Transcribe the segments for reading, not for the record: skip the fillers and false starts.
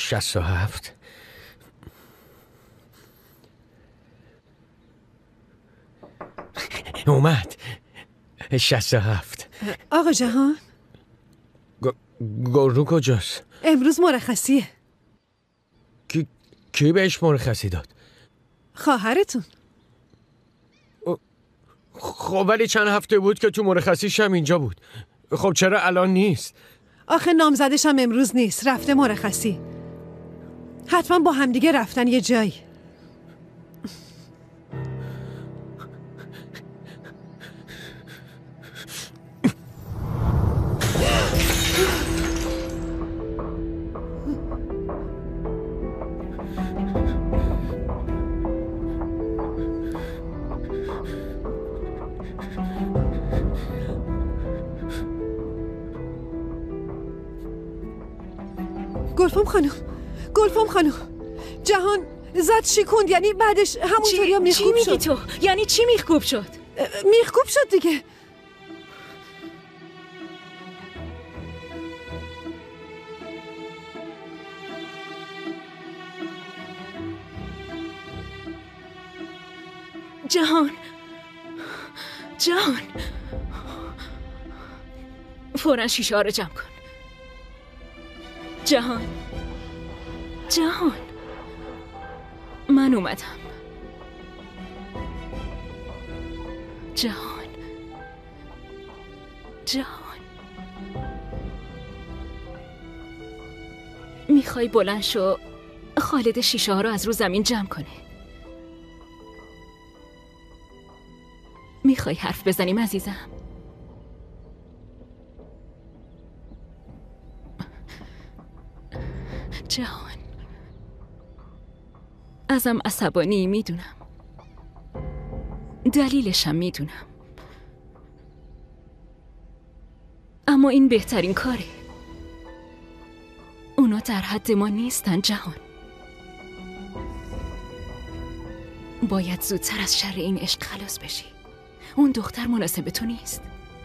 67. اومد. 67. آقا جهان گلرو کجاست؟ امروز مرخصیه. کی بهش مرخصی داد؟ خواهرتون. خب ولی چند هفته بود که تو مرخصیش هم اینجا بود. خب چرا الان نیست؟ آخه نامزدش هم امروز نیست، رفته مرخصی. حتما با همدیگه رفتن یه جایی. گلفام خانم جهان زد شکوند، یعنی بعدش همونطوری هم میخکوب شد. چی میگی تو؟ یعنی چی میخکوب شد؟ میخکوب شد دیگه. جهان فوراً شیشه ها رو جمع کن. جهان من اومدم. جهان میخوای بلند شو خالد شیشه ها رو از رو زمین جمع کنه؟ میخوای حرف بزنیم عزیزم؟ جهان ازم عصبانی میدونم، دلیلشم میدونم، اما این بهترین کاره. اونا در حد ما نیستن جهان. باید زودتر از شر این عشق خلاص بشی. اون دختر مناسب تو نیست.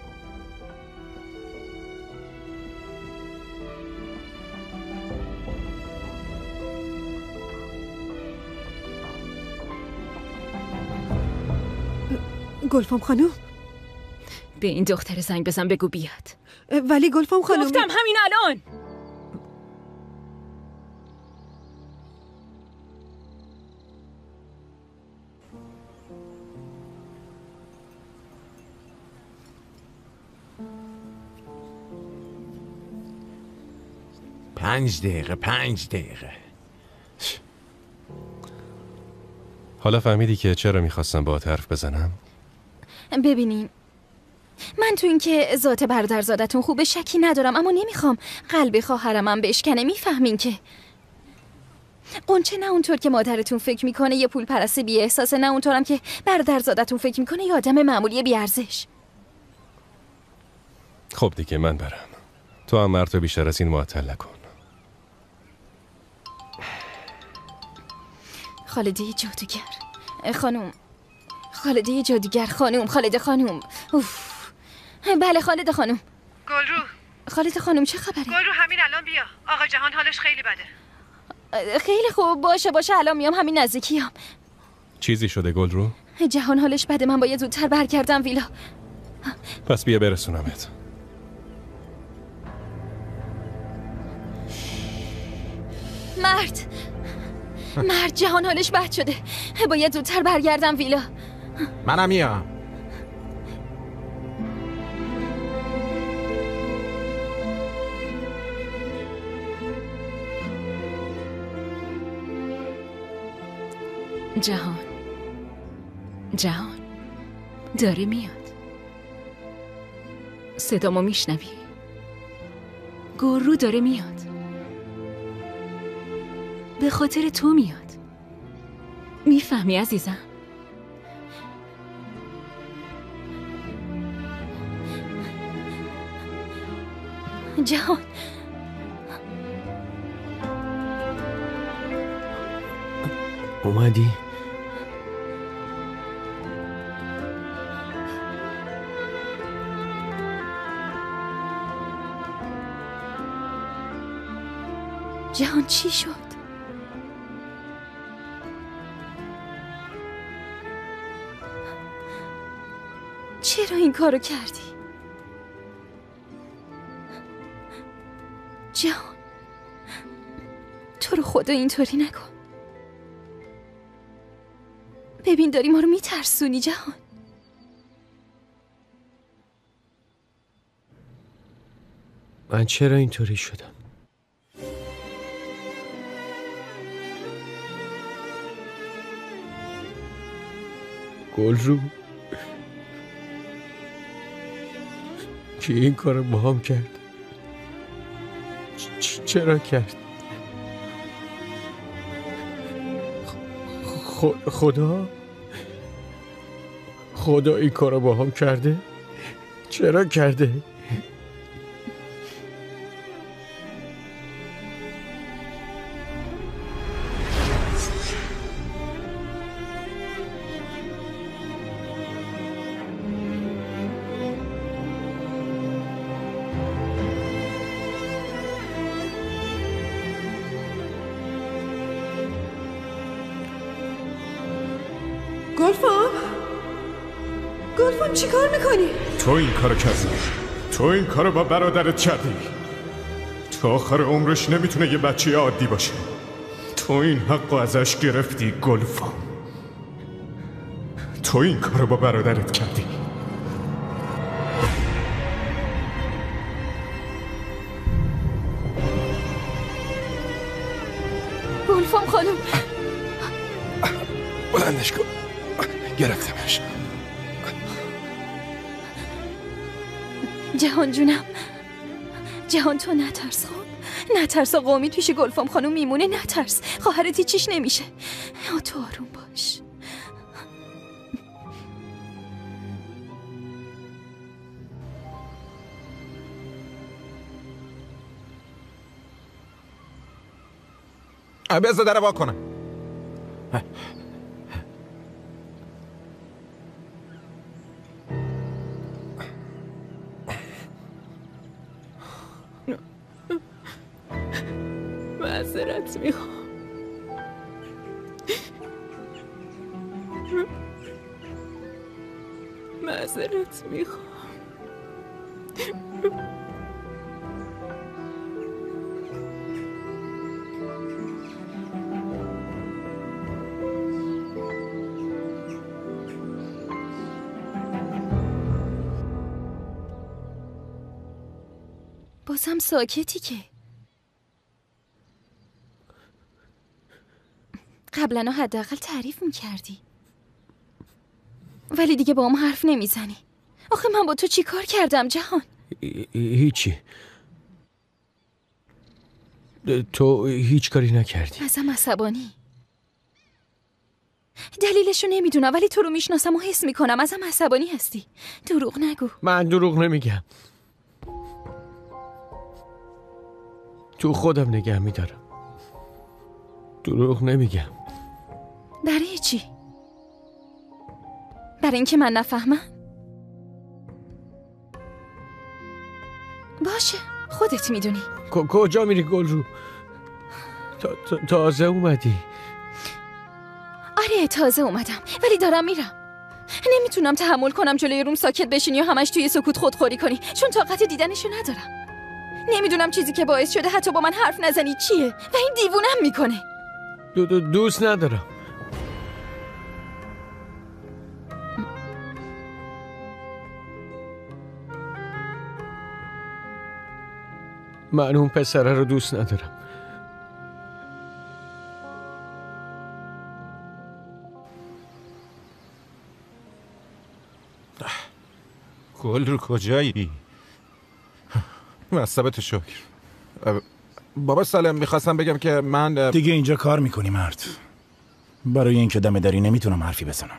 گلفام خانم به این دختر زنگ بزن بگو بیاد. ولی گلفام خانم گفتم همین الان. پنج دقیقه. حالا فهمیدی که چرا میخواستم باهات حرف بزنم؟ ببینین من تو این که ذات برادرزادتون خوبه شکی ندارم، اما نمیخوام قلب خواهرمم بشکنه. میفهمین که قنچه نه اونطور که مادرتون فکر میکنه یه پول پرست بی احساسه، نه اونطورم که برادرزادتون فکر میکنه یه آدم معمولی بی ارزش. خب دیگه من برم. تو هم مرتو بیشتر از این معطل نکن. خالده جادوگر خانوم، خالده جادوگر خانوم، خالده خانوم. اوف. بله خالده خانوم. گلرو. خالده خانوم چه خبره؟ گلرو همین الان بیا. آقا جهان حالش خیلی بده. خیلی خوب، باشه الان میام، همین نزدیکیام. چیزی شده گلرو؟ جهان حالش بده، من باید زودتر برگردم ویلا. پس بیا برسونمت. مرد جهان حالش بد شده، باید زودتر برگردم ویلا. منم میام. جهان داره میاد. صدامو میشنوی؟ گلرو داره میاد. به خاطر تو میاد. میفهمی عزیزم؟ جهان اومدی؟ جهان چی شد؟ چرا این کارو کردی؟ جهان تو رو خدا اینطوری نکن. ببین داری ما رو میترسونی جهان. من چرا اینطوری شدم؟ گلرو کی این کارو با هم کرد؟ چرا کرد؟ خدا این کارو با هم کرده؟ چرا کرده؟ گلفام چی کار میکنی؟ تو این کارو کردی. تو این کارو با برادرت کردی. تا آخر عمرش نمیتونه یه بچه عادی باشه. تو این حقو ازش گرفتی گلفام. تو این کارو با برادرت کردی. گلفام خانم بلندش کن. گرفتمش. جهان جونم، جهان تو نترس. خب نترس، قومی پیش گلفام خانم میمونه. نترس، خواهرت هیچیش نمیشه. تو آروم باش. بذار در وا کنم. معذرت میخوام. معذرت میخوام. بازم ساکتی که. قبلا حداقل تعریف میکردی، ولی دیگه با هم حرف نمیزنی. آخه من با تو چی کار کردم جهان؟ هیچی. تو هیچ کاری نکردی. ازم عصبانی. دلیلشو نمیدونم، ولی تو رو میشناسم و حس میکنم ازم عصبانی هستی. دروغ نگو. من دروغ نمیگم. تو خودم نگه میدارم. دروغ نمیگم. برای چی؟ برای اینکه من نفهمم؟ باشه، خودت میدونی. کجا میری گلرو؟ تازه اومدی؟ آره تازه اومدم، ولی دارم میرم. نمیتونم تحمل کنم جلوی روم ساکت بشینی و همش توی سکوت خودخوری کنی، چون طاقت دیدنشو ندارم. نمیدونم چیزی که باعث شده حتی با من حرف نزنی چیه و این دیوونم میکنه. دوست ندارم. من اون پسره رو دوست ندارم. گل رو کجایی؟ مصبت شکر. بابا سالم، میخواستم بگم که من دیگه اینجا کار میکنی مرد. برای اینکه دم دری نمیتونم حرفی بزنم.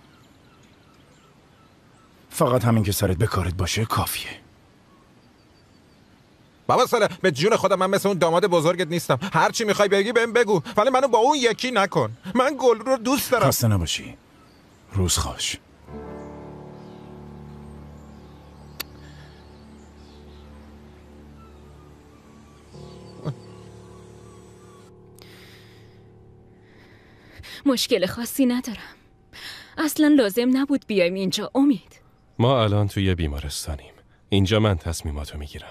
فقط همین که سرت به کارت باشه کافیه. بابا ساله، به جون خودم من مثل اون داماد بزرگت نیستم. هر چی میخوای بگی بهم بگو، ولی منو با اون یکی نکن. من گل رو دوست دارم. خسته نباشی. روز خوش. مشکل خاصی ندارم. اصلا لازم نبود بیایم اینجا. امید، ما الان توی بیمارستانیم. اینجا من تصمیماتو میگیرم.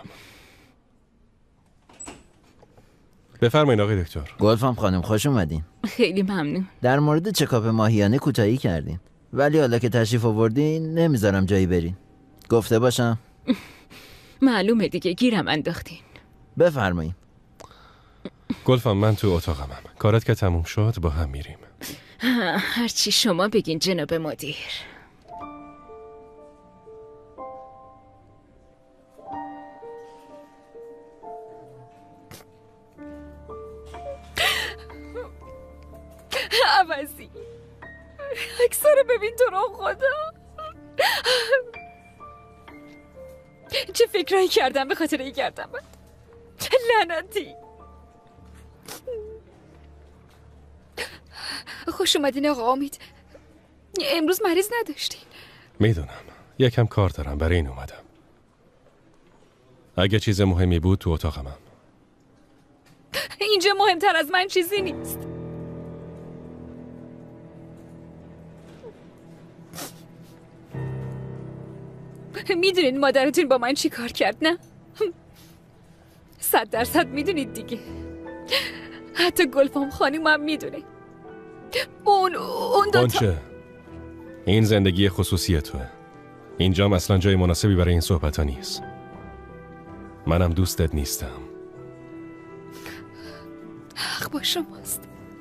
بفرمایید آقای دکتر. گلفام خانم خوش اومدین. خیلی ممنون. در مورد چکاپ ماهیانه کوتاهی کردین، ولی حالا که تشریف آوردین نمیذارم جایی برین. گفته باشم. معلومه دیگه، گیرم انداختین. بفرمایید. گلفام من تو اتاقمم. کارت که تموم شد با هم میریم. هرچی شما بگین جناب مدیر. عوضی اکسا رو ببین تو رو خدا. چه فکرایی کردم به خاطر این کردم. لعنتی. خوش اومدین آقا امید. امروز مریض نداشتین؟ میدونم، یکم کار دارم، برای این اومدم. اگه چیز مهمی بود تو اتاقمم. اینجا مهمتر از من چیزی نیست. میدونین مادرتون با من چی کار کرد نه؟ 100% میدونید دیگه. حتی گلفام خانم هم میدونه. اون دوتا. اونچه این زندگی خصوصی توه. اینجا اصلا جای مناسبی برای این صحبت ها نیست. منم دوستت نیستم. حق با شماست.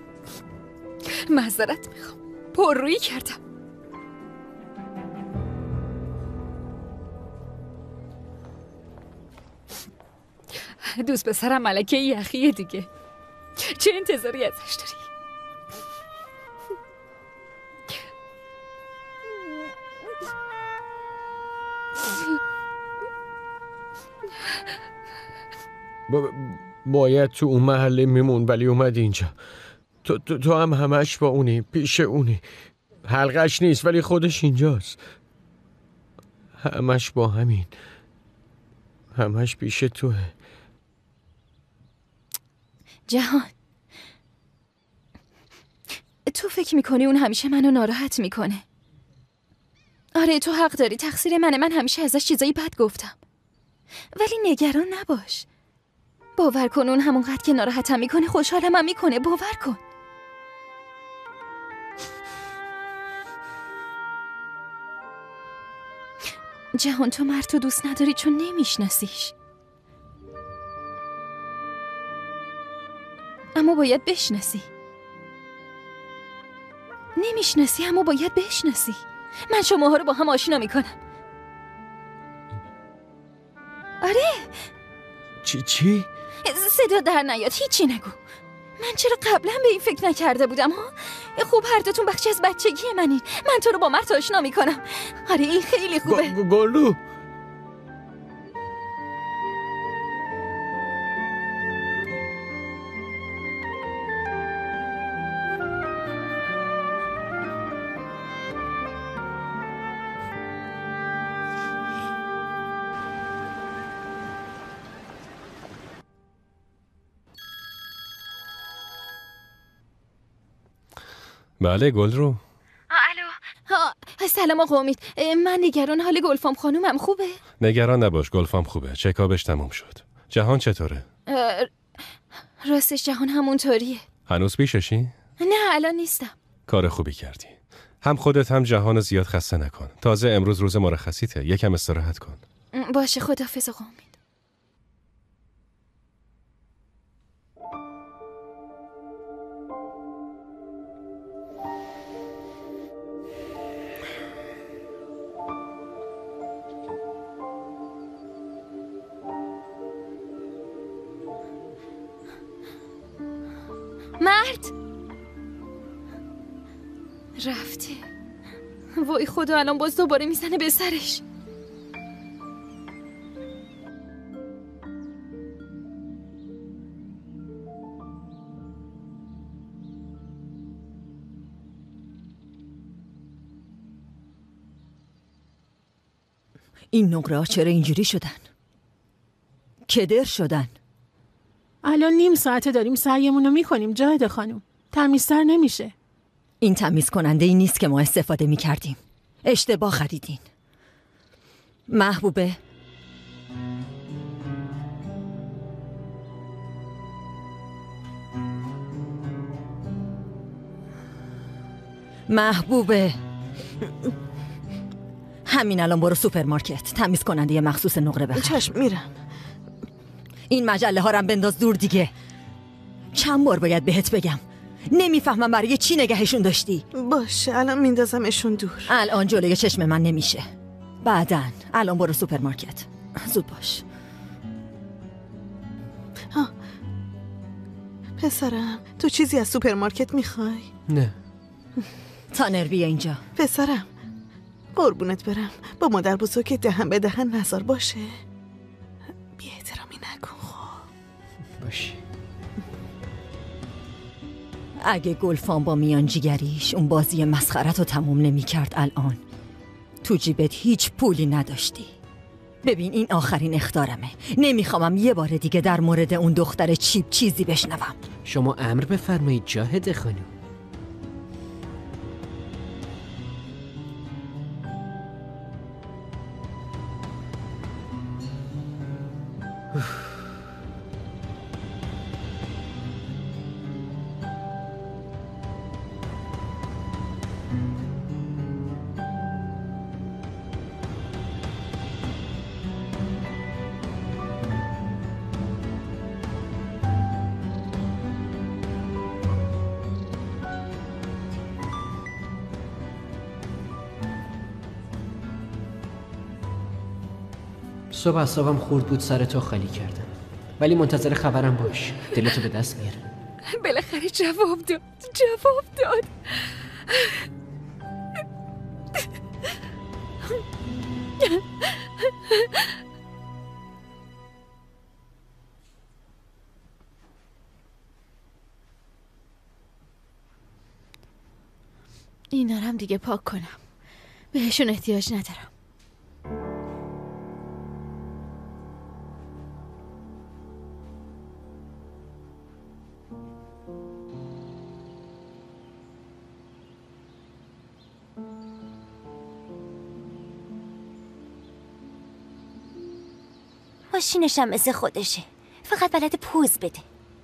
معذرت میخوام، پررویی کردم. دوست پسرم ملکه یخیه دیگه. چه انتظاری ازش داری؟ باید تو اون محله میمون، ولی اومد اینجا. تو هم همش با اونی، پیش اونی. حلقش نیست ولی خودش اینجاست. همش با همین. همش پیش توه. جهان، تو فکر میکنی اون همیشه منو ناراحت میکنه؟ آره تو حق داری، تقصیر منه. من همیشه ازش چیزایی بد گفتم. ولی نگران نباش. باور کن اون همونقدر که ناراحتم میکنه خوشحالم هم میکنه. باور کن. جهان، تو مرد دوست نداری چون نمیشناسیش. اما باید بشناسی. نمیشناسی اما باید بشناسی. من شماها رو با هم آشنا میکنم. آره. چی؟ صدا در نیاد، هیچی نگو. من چرا قبلا به این فکر نکرده بودم ها؟ خوب هر دوتون بخشی از بچگی منین. من تو رو با مرد آشنا میکنم. آره این خیلی خوبه. گلو. بله گلرو. الو. سلام آقا امید. من نگران حال گلفام خانومم. خوبه؟ نگران نباش، گلفام خوبه. چکابش تموم شد. جهان چطوره؟ راستش جهان همونطوریه. هنوز پیششی؟ نه الان نیستم. کار خوبی کردی. هم خودت هم جهان زیاد خسته نکن. تازه امروز روز مرخصیته، یکم استراحت کن. باشه خداحافظ آقا امید. مرد رفته. وای خدا، الان باز دوباره میزنه به سرش. این نقره ها چرا اینجوری شدن؟ کدر شدن. الان نیم ساعته داریم سعیمون رو میکنیم جاهد خانم. تمیزتر نمیشه. این تمیز کننده ای نیست که ما استفاده می کردیم. اشتباه خریدین. محبوبه، محبوبه، همین الان برو سوپرمارکت تمیز کننده مخصوص نقره بخر. چشم میرم. این مجله ها رم بنداز دور دیگه. چند بار باید بهت بگم؟ نمیفهمم برای چی نگهشون داشتی. باشه الان میندازمشون دور. الان جلوی چشم من نمیشه. بعدن. الان برو سوپرمارکت. زود باش. پسرم تو چیزی از سوپرمارکت میخوای؟ نه. تانر بیا اینجا. پسرم قربونت برم، با مادر بزرگ دهن به دهن نزار باشه. بی احترامی نکن. خب باشه. اگه گلفام با میانجیگریش اون بازی مسخرت رو تموم نمی کرد الان تو جیبت هیچ پولی نداشتی. ببین این آخرین اخطارمه. نمیخوامم یه بار دیگه در مورد اون دختر چیپ چیزی بشنوم. شما امر بفرمایید جاهد خانم. صبح اعصابم خورد بود سر تو خالی کردم، ولی منتظر خبرم باش. دلتو به دست میارم. بالاخره جواب داد. اینا رو هم دیگه پاک کنم. بهشون احتیاج ندارم. ماشینش هم مثل خودشه، فقط بلد پوز بده.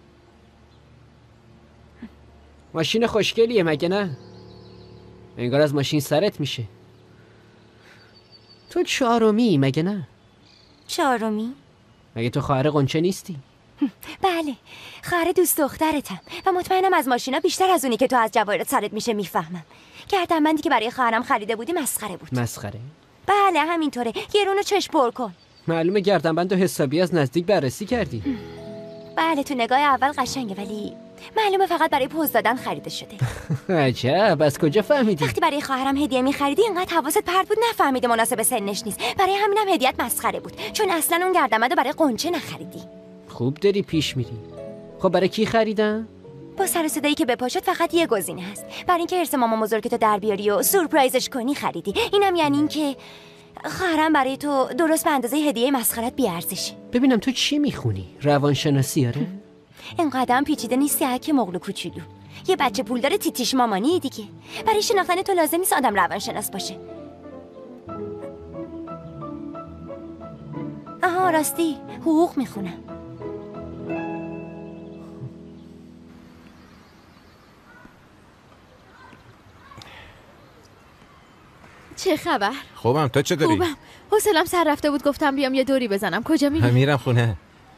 ماشین خوشگلیه مگه نه؟ انگار از ماشین سرت میشه. تو چهارمی مگه نه؟ چهارمی؟ مگه تو خواهر قنچه نیستی؟ بله، خواهر دوست دخترتم و مطمئنم از ماشینا بیشتر از اونی که تو از جواهرات سرت میشه میفهمم. گردنبندی که برای خواهرم خریده بودی مسخره بود. مسخره؟ بله همینطوره. گرونو چشم پر کن. معلومه گردنبند و حسابی از نزدیک بررسی کردی. بله تو نگاه اول قشنگه، ولی معلومه فقط برای پوز دادن خریده شده. عجب، از کجا فهمیدی؟ وقتی برای خواهرم هدیه می‌خریدی اینقدر حواست پرت بود نفهمیده مناسب سنش نیست. برای همینم هدیه‌ات مسخره بود، چون اصلا اون گردنبندو برای قنچه نخریدی. خوب داری پیش میری. خب برای کی خریدن؟ با سر صدایی که بپاشد فقط یه گزینه هست. برای اینکه ارث مامان بزرگتو در بیاری و سورپرایزش کنی خریدی. اینم یعنی اینکه خواهرم برای تو درست به اندازه هدیه مسخرت بی‌ارزشه. ببینم تو چی میخونی؟ روانشناسی آره؟ اینقدر پیچیده نیستی هک مغلو کوچولو. یه بچه پولدار تیتیش مامانی دیگه. برای شناختن تو لازم نیست آدم روانشناس باشه. آها راستی حقوق میخونم. چه خبر؟ خوبم، تو چطوری؟ خوبم. حوصله‌ام سر رفته بود گفتم بیام یه دوری بزنم. کجا میری؟ میرم خونه.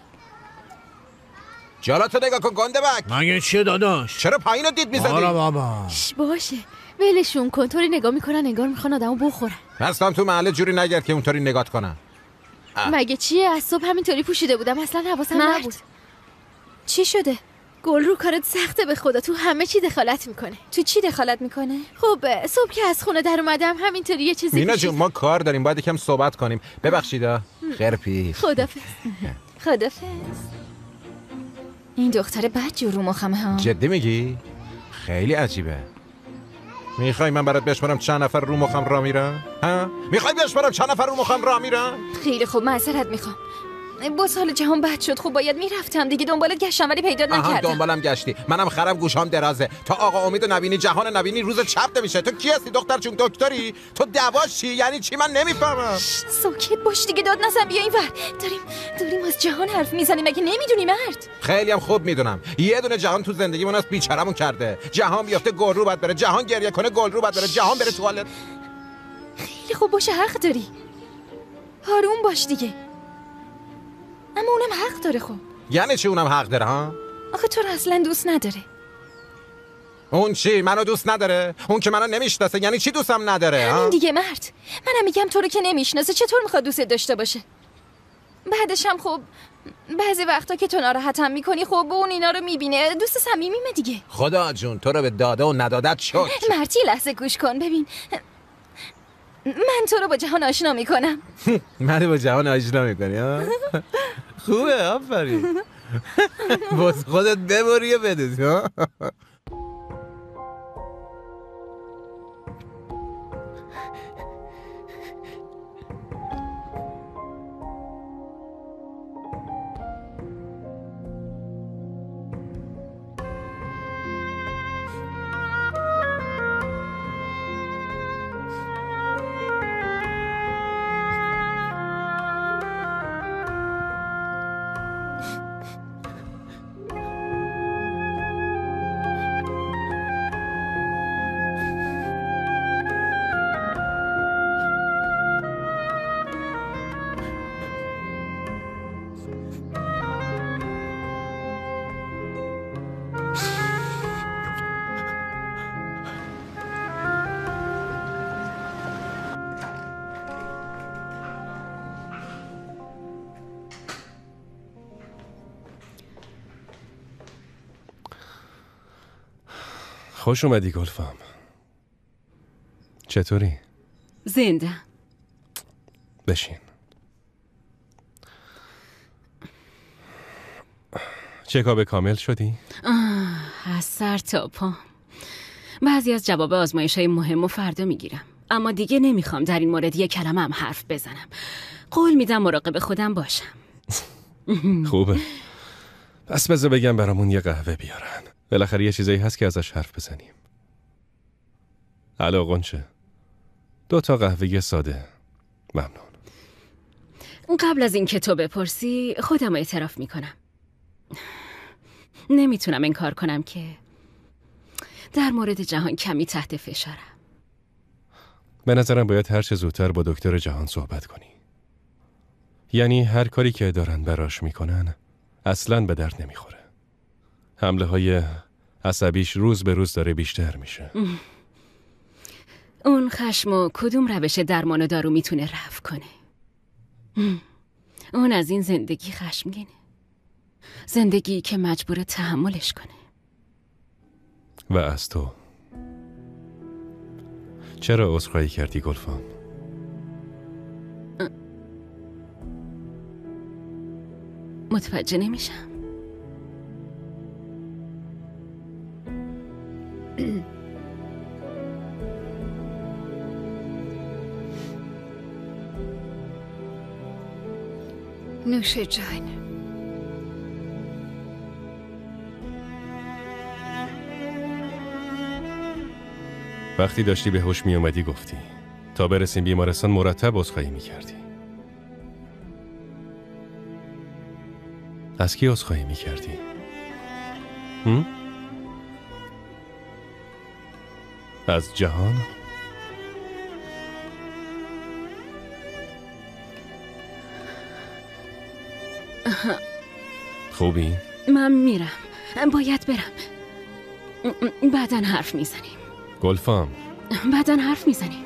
جلاتو نگاه کن گنده بک. مگه چیه داداش؟ چرا پایینو دید میزدی؟ آره بابا. باشه ولشون کن. طوری نگاه میکنن انگار میخوان آدمو بخورن. اصلا تو محله جوری نگرد که اونطوری نگات کنن. مگه چیه؟ از صبح همینطوری پوشیده بودم اصلا حواسم نبود. چی شده؟ گل رو کارت سخته به خدا. تو همه چی دخالت میکنه. تو چی دخالت میکنه؟ خب صبح که از خونه در اومدم همینطوری یه چیزی مینا جون ما کار داریم، باید یکم صحبت کنیم. ببخشیدا. خیرپی. خدافظ. خدافظ. این دختر بدجور رو مخمه ها. جدی میگی؟ خیلی عجیبه. میخوای من برات بشمارم چند نفر رو مخم را میرن؟ ها؟ میخوای بشمارم چند نفر رو مخم را میرن؟ خیلی خوب معذرت میخوام. بزحال جهان بد شد. خب باید میرفتم دیگه. دنبالت گشتم ولی پیدا نکردم. دنبالم گشتی. منم خرم گوشام درازه. تا آقا امید نبینی جهان نبینی روز چپ نمیشه. تو کی هستی دختر چون دکتری؟ تو دواش چی؟ یعنی چی؟ من نمیفهمم. ساکت باش دیگه. داد نزن. بیا اینور. داریم از جهان حرف میزنیم. مگه نمیدونی مرد؟ خیلی هم خوب میدونم. یه دونه جهان تو زندگیمون از بیچاره‌مون کرده. جهان بیافته گل رو بعد بره. جهان گریه کنه گل رو بعد بره. جهان بره توالت. خیلی خوب باشه. حق داری. آروم باش دیگه. اما اونم حق داره. خب یعنی چی اونم حق داره ها؟ آخه تو رو اصلا دوست نداره. اون چی؟ منو دوست نداره؟ اون که منو نمیشناسه یعنی چی دوستم نداره ها؟ همین دیگه مرد. منم میگم تو رو که نمیشناسه چطور میخواد دوست داشته باشه؟ بعدش هم خب بعضی وقتا که تو ناراحتم میکنی خب اون اینا رو میبینه. دوست صمیمیمه دیگه. خدا جون تو رو به داده و ندادت شد. مرتی لحظه گوش کن. ببین من تو رو با جهان آشنا میکنم. منو با جهان آشنا میکنی ها؟ خوبه آفرین. باز خودت ببری و بدوز ها. خوش اومدی گلفام. چطوری؟ زنده. بشین. چکاب کامل شدی؟ از سر تا پا. بعضی از جواب آزمایش‌های مهم و فردا میگیرم. اما دیگه نمیخوام در این مورد یک کلمه هم حرف بزنم. قول میدم مراقب خودم باشم. خوبه. پس بذار بگم برامون یه قهوه بیارن. بالاخره یه چیزایی هست که ازش حرف بزنیم. الو قنچه. 2 قهوه ساده. ممنون. قبل از اینکه تو بپرسی خودم اعتراف میکنم. نمیتونم انکار کنم که در مورد جهان کمی تحت فشارم. به نظرم باید هر چه زودتر با دکتر جهان صحبت کنی. یعنی هر کاری که دارن براش میکنن اصلاً به درد نمیخوره. حمله های عصبیش روز به روز داره بیشتر میشه. اون خشم و کدوم روش درمان و دارو میتونه رفع کنه؟ اون از این زندگی خشمگینه. زندگی که مجبور تحملش کنه. و از تو چرا عذرخواهی کردی گلفام؟ متوجه نمیشم. نوش جان. وقتی داشتی به هوش می اومدی گفتی تا برسیم بیمارستان مرتب عذرخواهی می کردی. از کی عذرخواهی می کردی؟ از جهان؟ خوبی؟ من میرم. باید برم. بعداً حرف میزنیم. گلفام بعداً حرف میزنیم.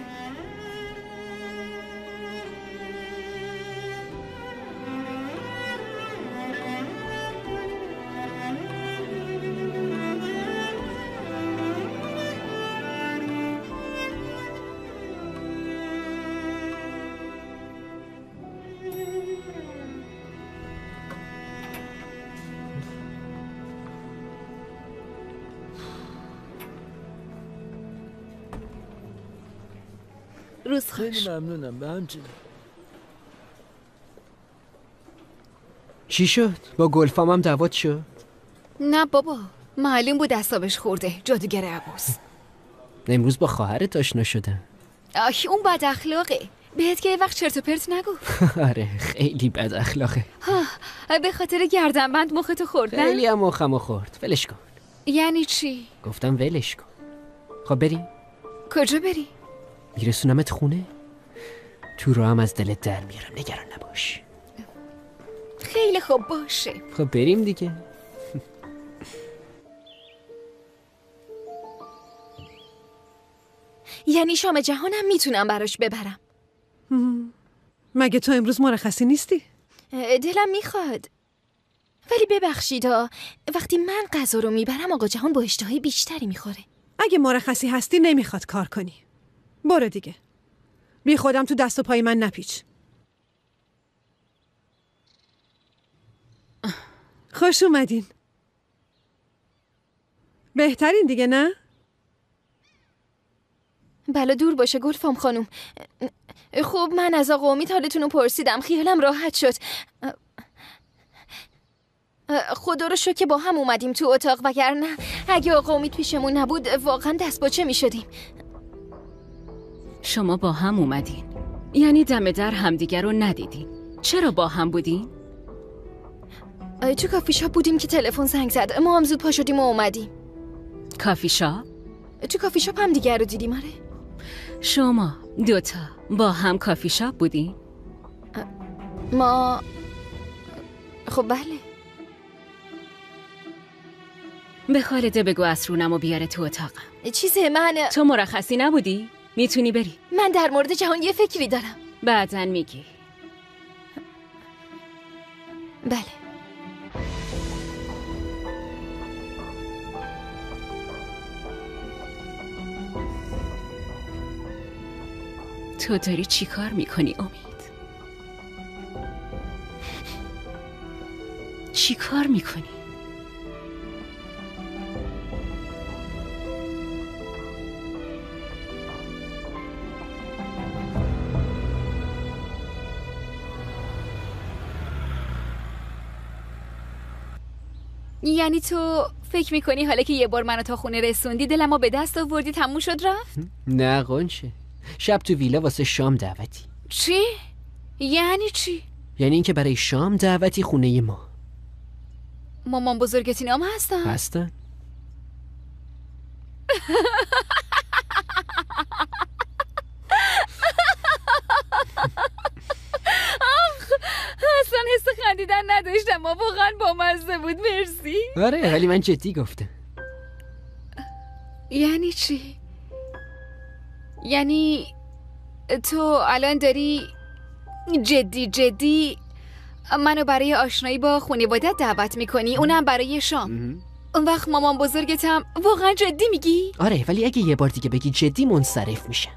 خیلی ممنونم به همچنین. چی شد؟ با گلفام هم دعوات شد؟ نه بابا، معلوم بود اعصابش خورده. جادوگر عبوس. امروز با خواهرت آشنا شدم. اون بد اخلاقه. بهت که یه وقت چرت و پرت نگو. آره خیلی بد اخلاقه. به خاطر گردنبند مختو خورد نه؟ خیلی هم مخمو خورد. ولش کن. یعنی چی؟ گفتم ولش کن. خب بریم؟ کجا بری؟ میرسونمت خونه؟ تو رو هم از دلت در میارم، نگران نباش. خیلی خوب باشه. خب بریم دیگه. یعنی شام جهانم میتونم براش ببرم؟ مگه تو امروز مرخصی نیستی؟ دلم میخواد، ولی ببخشید وقتی من غذا رو میبرم آقا جهان با اشتهای بیشتری میخوره. اگه مرخصی هستی نمیخواد کار کنی. برو دیگه. بی خودم تو دست و پای من نپیچ. خوش اومدین. بهترین دیگه نه؟ بلا دور باشه گلفام خانوم. خب من از آقا امید حالتون رو پرسیدم، خیالم راحت شد. خدا رو شکر که با هم اومدیم تو اتاق، وگرنه اگه آقا امید پیشمون نبود واقعا دست باچه می شدیم. شما با هم اومدین؟ یعنی دم در همدیگر رو ندیدین؟ چرا با هم بودین؟ تو کافی شاپ بودیم که تلفن زنگ زد، ما هم زود پا شدیم و اومدیم. کافی شاپ؟ تو کافی شاپ هم دیگر رو دیدیم. آره. شما دوتا با هم کافی شاپ بودین؟ ما خب بله. به خالده بگو اسرونمو بیاره تو اتاقم. چیزه من تو مرخصی نبودی؟ میتونی بری. من در مورد جهان یه فکری دارم. بعدن میگی. بله. تو داری چی کار میکنی امید؟ چی کار میکنی؟ یعنی تو فکر میکنی حالا که یه بار منو تا خونه رسوندی دلمو به دست آوردی تموم شد رفت؟ نه قنچه، شب تو ویلا واسه شام دعوتی. چی؟ یعنی چی؟ یعنی اینکه برای شام دعوتی خونه ما. مامان بزرگت اینام هستن؟ اصلا حس خندیدن نداشتم، ما واقعا بامزه بود. مرسی. آره ولی من جدی گفتم. یعنی چی؟ یعنی تو الان داری جدی منو برای آشنایی با خانواده دعوت میکنی، اونم برای شام؟ اون وقت مامان بزرگتم واقعا جدی میگی؟ آره ولی اگه یه بار دیگه بگی جدی منصرف میشم.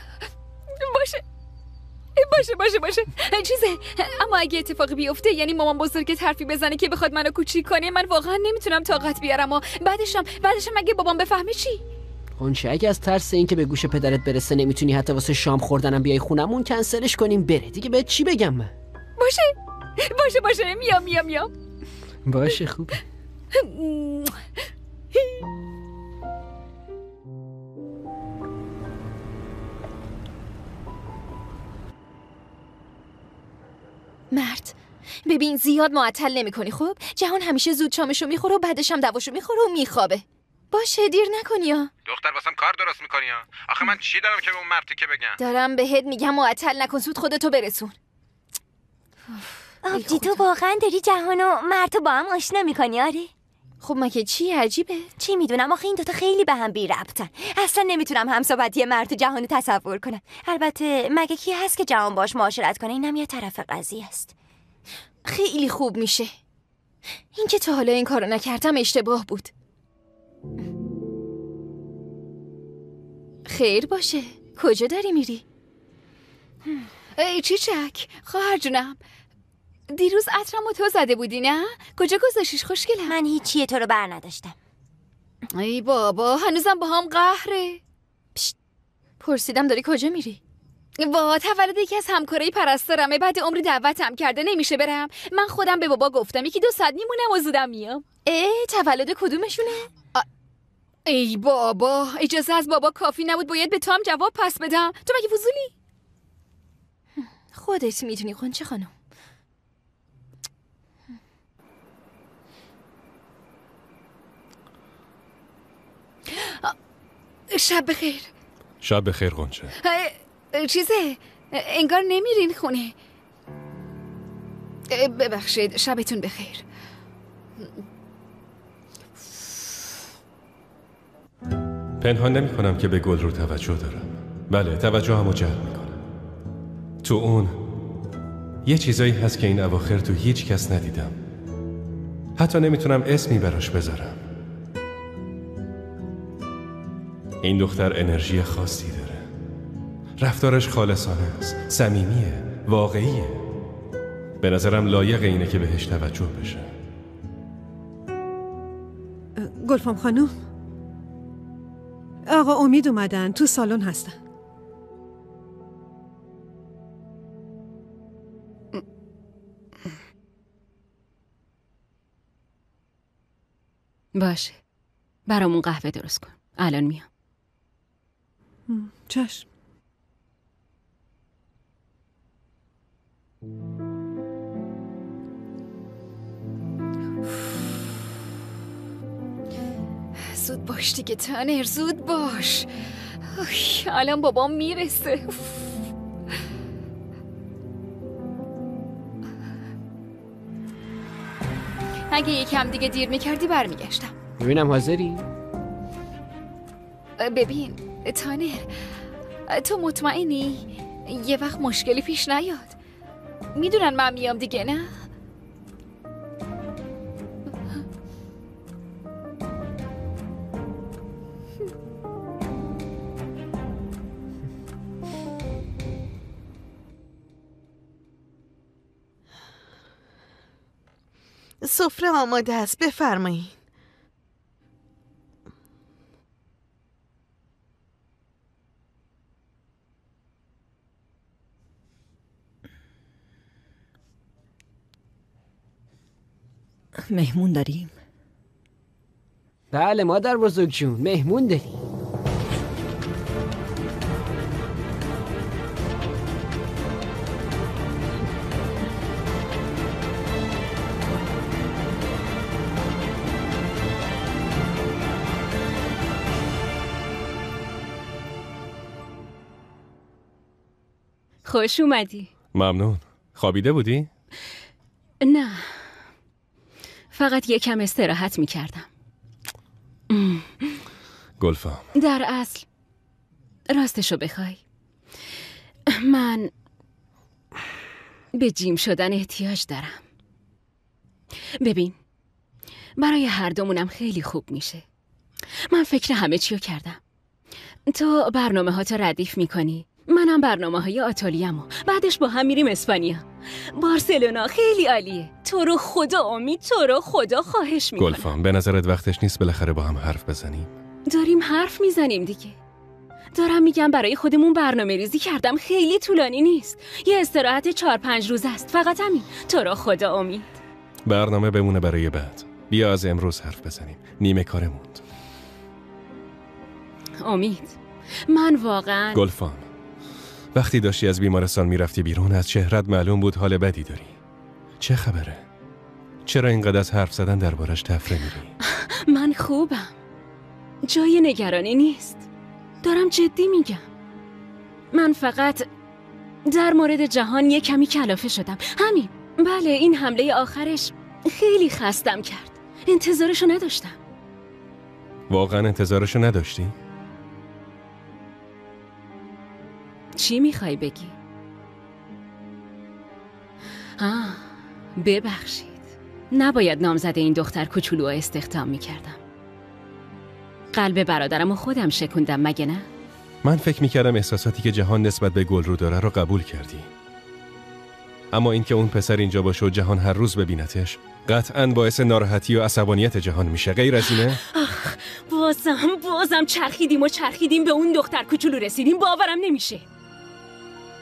باشه چیزه. اما اگه اتفاقی بیفته یعنی مامان بزرگت حرفی بزنه که بخواد منو کوچیک کنه، من واقعا نمیتونم طاقت بیارم. و بعدشم اگه بابام بفهمه چی؟ خونچه اگه از ترس این که به گوش پدرت برسه نمیتونی حتی واسه شام خوردنم بیای خونمون، کنسلش کنیم بره دیگه. بهت چی بگم من؟ باشه میام. باشه خوبه. مرد ببین زیاد معطل نمی کنی. خب جهان همیشه زود شامشو میخوره و بعدش هم دواشو میخوره و میخوابه. باشه دیر نکنی یا دختر واسم کار درست میکنی یا؟ آخه من چی دارم که به اون مرتی که بگم؟ دارم بهت میگم معطل نکن، زود خودتو برسون. آبجی تو واقعا داری جهان و مرتو با هم آشنا میکنی؟ آره. خب مگه چی عجیبه؟ چی میدونم، آخه این دوتا خیلی به هم بی ربطن. اصلا نمیتونم همصحبتی مرد و جهان رو تصور کنم. البته مگه کی هست که جهان باش معاشرت کنه؟ اینم یه طرف قضیه است. خیلی خوب میشه. این که تا حالا این کارو نکردم اشتباه بود. خیر باشه. کجا داری میری؟ ای چیچک خواهر جونم، دیروز عطرمو تو زده بودی نه؟ کجا گذاشتیش خوشگلم؟ من هیچیه تو رو بر نداشتم. ای بابا هنوزم با هم قهره. پرسیدم داری کجا میری؟ تولد یکی از همکارای پرستارمه، بعد عمری دعوتم کرده، نمیشه برم. من خودم به بابا گفتم 1-2 ساعت میمونم و زودم میام. تولد کدومشونه؟ ای بابا، اجازه از بابا کافی نبود، باید به تو هم جواب پس بدم. تو مگه فضولی؟ خودت میدونی قنچه خانم. شب بخیر. شب بخیر قنچه. چیزه، انگار نمیرین خونه. ببخشید، شبتون بخیر. پنهان نمی کنم که به گل رو توجه دارم. بله، توجه همو جلب می کنم. تو اون یه چیزایی هست که این اواخر تو هیچ کس ندیدم. حتی نمیتونم اسمی براش بذارم. این دختر انرژی خاصی داره. رفتارش خالصانه است، صمیمیه، واقعیه. به نظرم لایق اینه که بهش توجه بشه. گلفام خانم، آقا امید اومدن، تو سالن هستن. باشه، برامون قهوه درست کن، الان میام. چشم. زود باش دیگه تانر، زود باش. الان بابام میرسه. اگه یکم دیگه دیر میکردی برمیگشتم. ببینم حاضری؟ ببین تانر، تو مطمئنی یه وقت مشکلی پیش نیاد؟ میدونن من میام دیگه، نه؟ سفره آماده است، بفرمایید. مهمون داریم؟ بله مادر بزرگ جون، مهمون داریم. خوش اومدی. ممنون. خوابیده بودی؟ نه، فقط یکم استراحت میکردم. گلفام، در اصل راستشو بخوای من به جیم شدن احتیاج دارم. ببین، برای هر دومونم خیلی خوب میشه. من فکر همه چیو کردم. تو برنامه ها تو ردیف میکنی، منم برنامه های آتالیمو، بعدش با هم میریم اسپانیا. بارسلونا خیلی عالیه. تو رو خدا امید، تو رو خدا خواهش میکنم. گلفام، به نظرت وقتش نیست بالاخره با هم حرف بزنیم؟ داریم حرف میزنیم دیگه. دارم میگم برای خودمون برنامه ریزی کردم، خیلی طولانی نیست. یه استراحت 4-5 روز است، فقط همین. تو رو خدا امید. برنامه بمونه برای بعد. بیا از امروز حرف بزنیم، نیمه کاره موند. امید، من واقعا گلفام، وقتی داشتی از بیمارستان میرفتی بیرون از چهرت معلوم بود حال بدی داری. چه خبره؟ چرا اینقدر از حرف زدن دربارش تفره میری؟ من خوبم، جای نگرانی نیست. دارم جدی میگم. من فقط در مورد جهان یه کمی کلافه شدم، همین. بله، این حمله آخرش خیلی خستم کرد. انتظارشو نداشتم. واقعا انتظارشو نداشتی؟ چی میخوای بگی؟ ببخشید، نباید نامزد این دختر کوچولو استخدام میکردم. قلب برادرم و خودم شکوندم، مگه نه؟ من فکر میکردم احساساتی که جهان نسبت به گل رو داره رو قبول کردی. اما اینکه اون پسر اینجا باشه و جهان هر روز ببینتش قطعاً باعث ناراحتی و عصبانیت جهان میشه. غیر از اینه؟ بازم چرخیدیم به اون دختر کوچولو رسیدیم. باورم نمیشه.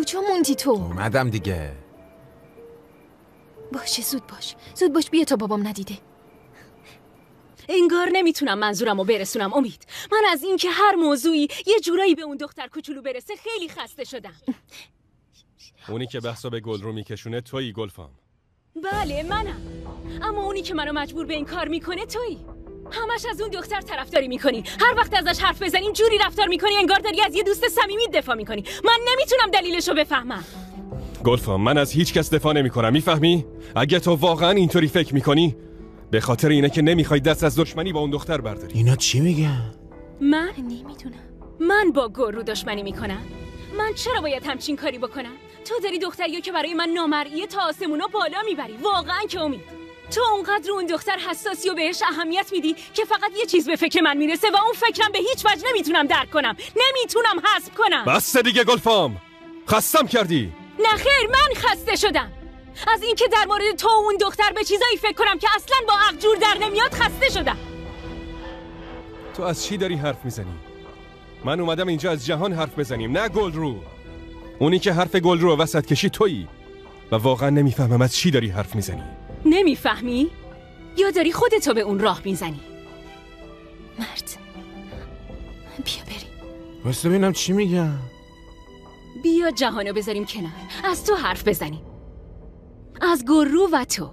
کجا موندی تو؟ اومدم دیگه. باشه زود باش بیا تا بابام ندیده. انگار نمیتونم منظورمو برسونم امید. من از اینکه هر موضوعی یه جورایی به اون دختر کوچولو برسه خیلی خسته شدم. اونی که بحثو به گل رو میکشونه تویی گلفام. بله منم. اما اونی که منو مجبور به این کار میکنه تویی. همش از اون دختر طرفداری میکنی. هر وقت ازش حرف بزنیم جوری رفتار میکنی انگار داری از یه دوست صمیمی دفاع میکنی. من نمیتونم دلیلشو بفهمم. گلفام من از هیچ کس دفاع نمیکنم، میفهمی؟ اگه تو واقعا اینطوری فکر میکنی به خاطر اینه که نمیخوای دست از دشمنی با اون دختر برداری. اینا چی میگن؟ من نمیدونم. من با گرو دشمنی میکنم؟ من چرا باید همچین کاری بکنم؟ تو داری دختریو که برای من نامرئیه تا آسمونا بالا میبری. واقعا که امید تو اونقدر اون دختر حساسی و بهش اهمیت میدی که فقط یه چیز به فکر من میرسه و اون فکرم به هیچ وجه نمیتونم درک کنم، نمیتونم حذف کنم. بس دیگه گلفام، خستم کردی. نه خیر، من خسته شدم از اینکه در مورد تو و اون دختر به چیزایی فکر کنم که اصلا با عقل جور در نمیاد. خسته شدم. تو از چی داری حرف میزنی؟ من اومدم اینجا از جهان حرف بزنیم، نه گل رو. اونی که حرف گل رو وسط کشی تویی و واقعا نمیفهمم از چی داری حرف میزنی. نمیفهمی؟ یا داری خودتو به اون راه میزنی؟ مرد بیا بریم. واسه ببینم چی میگم. بیا جهانو بذاریم کنار، از تو حرف بزنیم، از گرو و تو.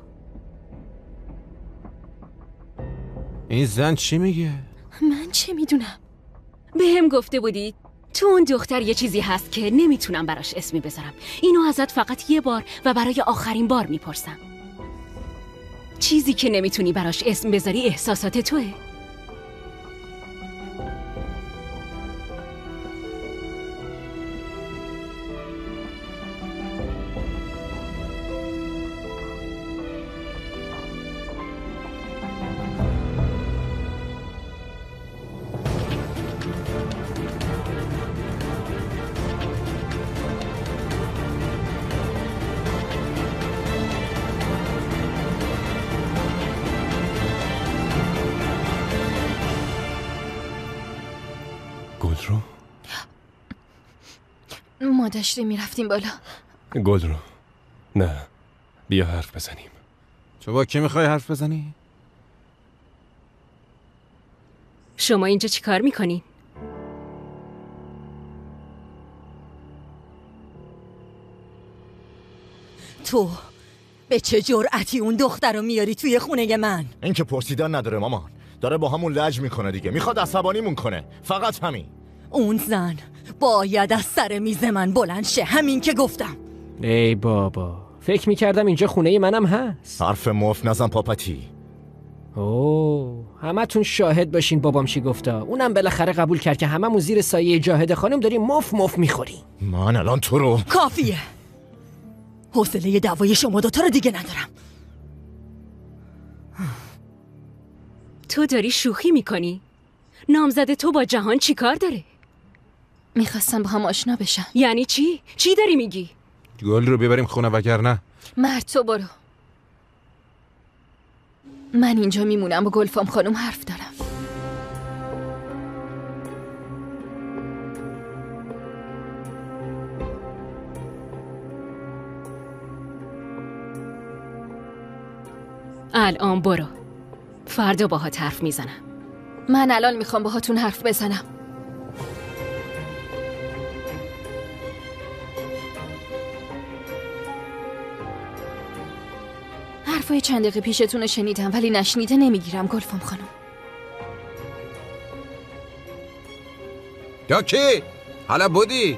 این زن چی میگه؟ من چه میدونم؟ به هم گفته بودی تو اون دختر یه چیزی هست که نمیتونم براش اسمی بذارم. اینو ازت فقط یه بار و برای آخرین بار میپرسم. چیزی که نمیتونی براش اسم بذاری احساسات توه. ما داشتیم میرفتیم بالا. گل رو نه، بیا حرف بزنیم. تو با کی میخوای حرف بزنی؟ شما اینجا چی کار میکنین؟ تو به چه جرأتی اون دختر رو میاری توی خونه من؟ این که پرسیدن نداره مامان، داره با همون لج میکنه دیگه، میخواد عصبانیمون کنه، فقط همین. اون زن باید از سر میز من بلند شه، همین که گفتم. ای بابا، فکر میکردم اینجا خونه منم هست. حرف مف نزن پاپتی. اوه، همتون شاهد باشین بابام چی گفتا. اونم بالاخره قبول کرد که هممون زیر سایه جاهد خانم داریم مف میخوریم. من الان تو رو کافیه. حوصله دعوای شما دوتا رو دیگه ندارم. تو داری شوخی میکنی؟ نامزد تو با جهان چی کار داره؟ میخواستم با هم آشنا بشم. یعنی چی؟ چی داری میگی؟ گل رو ببریم خونه وگرنه. مرد تو برو. من اینجا میمونم با گلفام خانم حرف دارم. الان برو، فردا باهات حرف میزنم. من الان میخوام باهاتون حرف بزنم. حرفای چند دقیقه پیشتون رو شنیدم ولی نشنیده نمیگیرم گلفام خانم. یا کی؟ حالا بودی؟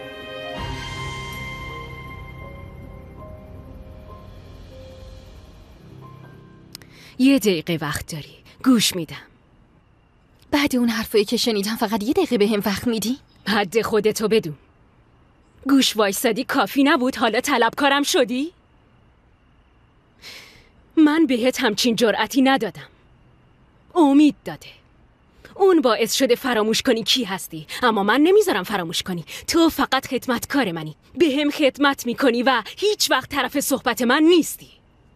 یه دقیقه وقت داری، گوش میدم. بعد اون حرفایی که شنیدم فقط یه دقیقه به هم وقت میدی؟ حد خودتو بدون. گوش وایسادی کافی نبود، حالا طلبکارم شدی؟ من بهت همچین جرأتی ندادم، امید داده. اون باعث شده فراموش کنی کی هستی، اما من نمیذارم فراموش کنی. تو فقط خدمتکار منی، به هم خدمت میکنی و هیچ وقت طرف صحبت من نیستی.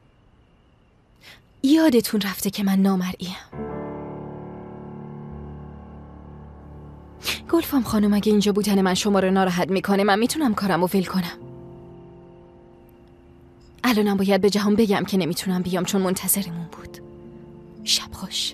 یادتون رفته که من نامرئیم. گلفام خانم اگه اینجا بودن من شما رو ناراحت میکنه من میتونم کارم رو ول کنم. الانم باید به جهان بگم که نمیتونم بیام چون منتظرمون بود. شب خوش.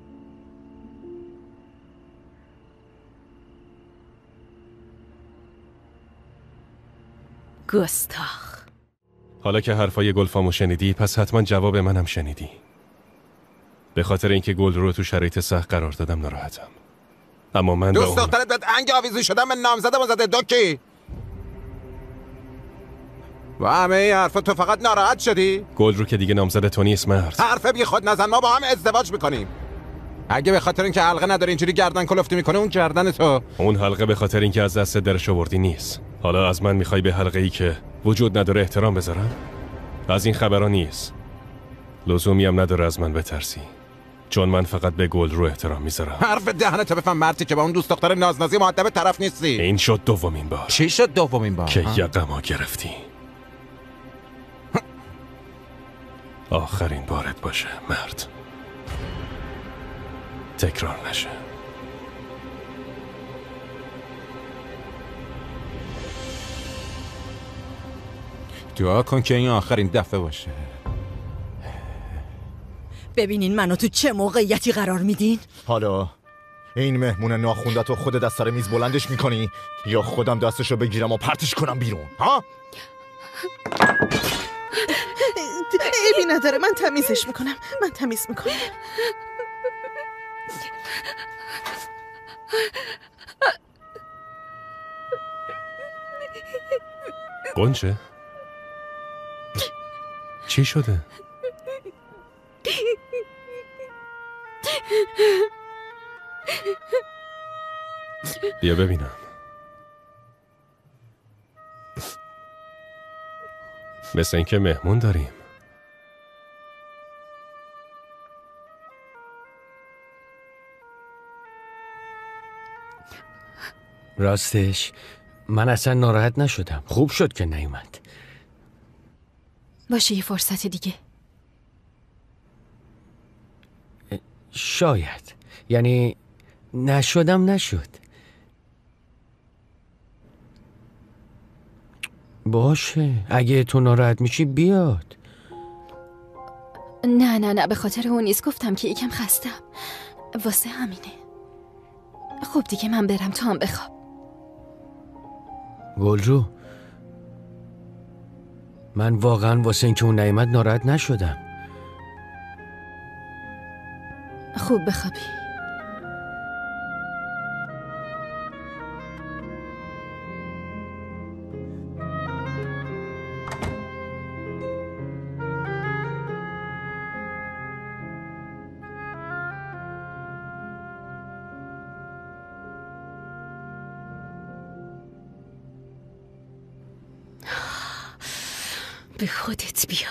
گستاخ. حالا که حرفای گلفامو شنیدی پس حتما جواب منم شنیدی. به خاطر اینکه گل رو تو شرایط سخت قرار دادم ناراحتم. اما من دوست دخترت بهت انگ آویزون شدم به نامزدم و زده دکی و همه این حرفا تو فقط ناراحت شدی؟ گل رو که دیگه نامزد تو نیست مرد. حرف بی خود نزن، ما با هم ازدواج میکنیم. اگه به خاطر اینکه حلقه نداره اینجوری گردن کلفتی میکنه اون گردن تو. اون حلقه به خاطر اینکه از دست درش آوردی نیست. حالا از من میخوای به حلقه ای که وجود نداره احترام بذارم؟ از این خبرها نیست. لزومی هم نداره از من بترسی. چون من فقط به گل رو احترام میذارم. حرف دهنت بفهم مرتی که با اون دوست دختر نازنازی مؤدب طرف نیستی. این شد دومین بار. چی شد دومین بار؟ که یقمو گرفتی. آخرین بارت باشه مرد. تکرار نشه. دعا کن که این آخرین دفعه باشه. ببینین منو تو چه موقعیتی قرار میدین؟ حالا این مهمون ناخوندت رو خودت از سر میز بلندش میکنی یا خودم دستشو بگیرم و پرتش کنم بیرون؟ ها؟ عیبی نداره، من تمیزش میکنم. من تمیز میکنم. گنچه؟ چی شده؟ بیا ببینم. مثل اینکه مهمون داریم. راستش من اصلا ناراحت نشدم. خوب شد که نیومد. باشه یه فرصت دیگه. شاید. یعنی نشد. باشه اگه تو ناراحت میشی بیاد. نه به خاطر اون نیست. گفتم که یکم خستم واسه همینه. خب دیگه من برم تو هم بخواب. گلرو من واقعا واسه اینکه اون نیامد ناراحت نشدم. خوب بخوابی. به خودت بیا.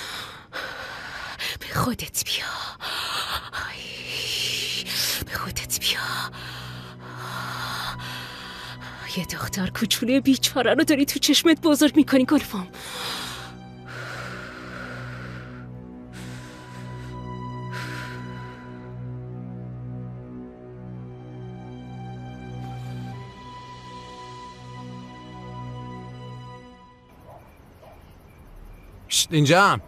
به خودت بیا. به خودت بیا. یه دختر کوچولوی بیچاره رو داری تو چشمت بزرگ میکنی گلفام. اینجا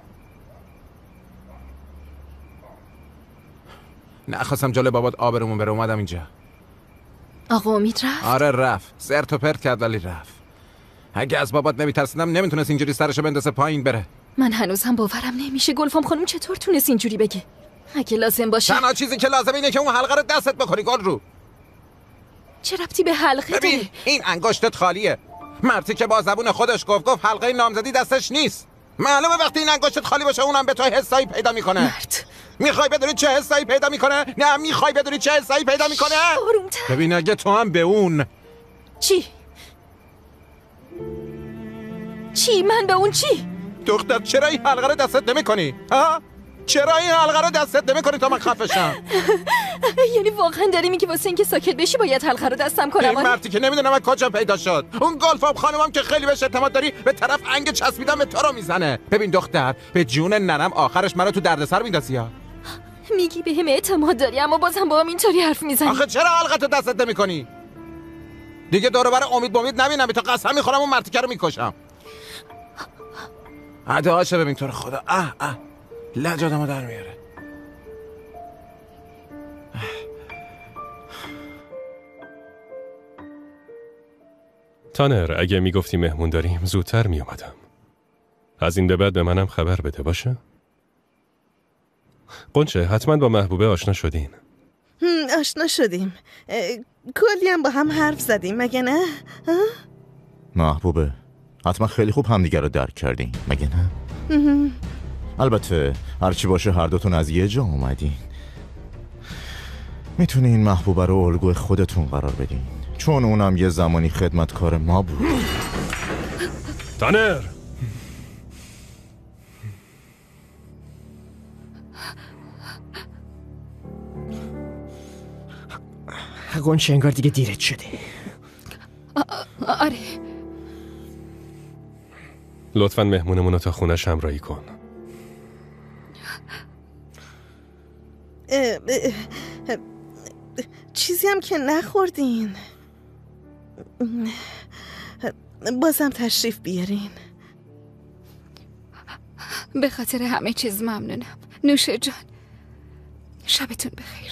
نخواستم جلوی بابات آبرومون بره، اومدم اینجا. آقا امید رفت؟ آره رفت. زرت و پرت کرد ولی رفت. اگه از بابات نمیترسیدم نمیتونست اینجوری سرشو بندازه پایین بره. من هنوزم باورم نمیشه گلفام خانم چطور تونست اینجوری بگه. اگه لازم باشه تنها چیزی که لازم اینه که اون حلقه رو دستت بکنی گلرو. چه ربطی به حلقه ببین داره؟ این انگشتت خالیه. مرتی که با زبون خودش گفت حلقه نامزدی دستش نیست. معلومه وقتی این انگشتت خالی باشه اونم به تو حسایی پیدا میکنه. مرد میخوای بدونی چه حسایی پیدا میکنه؟ نه میخوای بدونی چه حسایی پیدا میکنه؟ آرومتر. ببین اگه تو هم به اون چی؟ من به اون چی؟ دختر چرا این حلقه رو دستت نمیکنی؟ ها؟ چرا این حلقه رو دستت نمیکنی تا من خفشم؟ یعنی واقعا داری میگی واسه اینکه ساکت بشی باید حلقه رو دستم کنم؟ این مردی که نمیدونم از کجا پیدا شد. اون گلفام خانومم که خیلی بهش اعتماد داری به طرف انگ چسبیدن به تو رو میزنه. ببین دختر به جون ننم آخرش منو تو دردسر میندازی ها. میگی بهم اعتماد داری اما بازم با هم اینطوری حرف میزنی. آخه چرا حلقه تو دستت نمیکنی؟ دیگه دور بر امید نبینم، تا قسم میخورم اون مرتیکه رو میکشم. عداشه ببین تو رو خدا. لج آدمو در میاره. تانر، اگه میگفتی مهمون داریم زودتر میومدم. از این به بعد به منم خبر بده باشه؟ قنچه، حتما با محبوبه آشنا شدین. آشنا شدیم، کلی هم با هم حرف زدیم، مگه نه؟ محبوبه، حتما خیلی خوب همدیگر رو درک کردین، مگه نه؟ البته هرچی باشه هر دوتون از یه جا اومدین. میتونین محبوبه رو الگوی خودتون قرار بدین، چون اونم یه زمانی خدمتکار ما بود. تانر! قنچه انگار دیگه دیرت شده. آره. لطفاً مهمونمون رو تا خونش همراهی کن. چیزی هم که نخوردین. بازم تشریف بیارین. به خاطر همه چیز ممنونم نوشه جان. شبتون بخیر.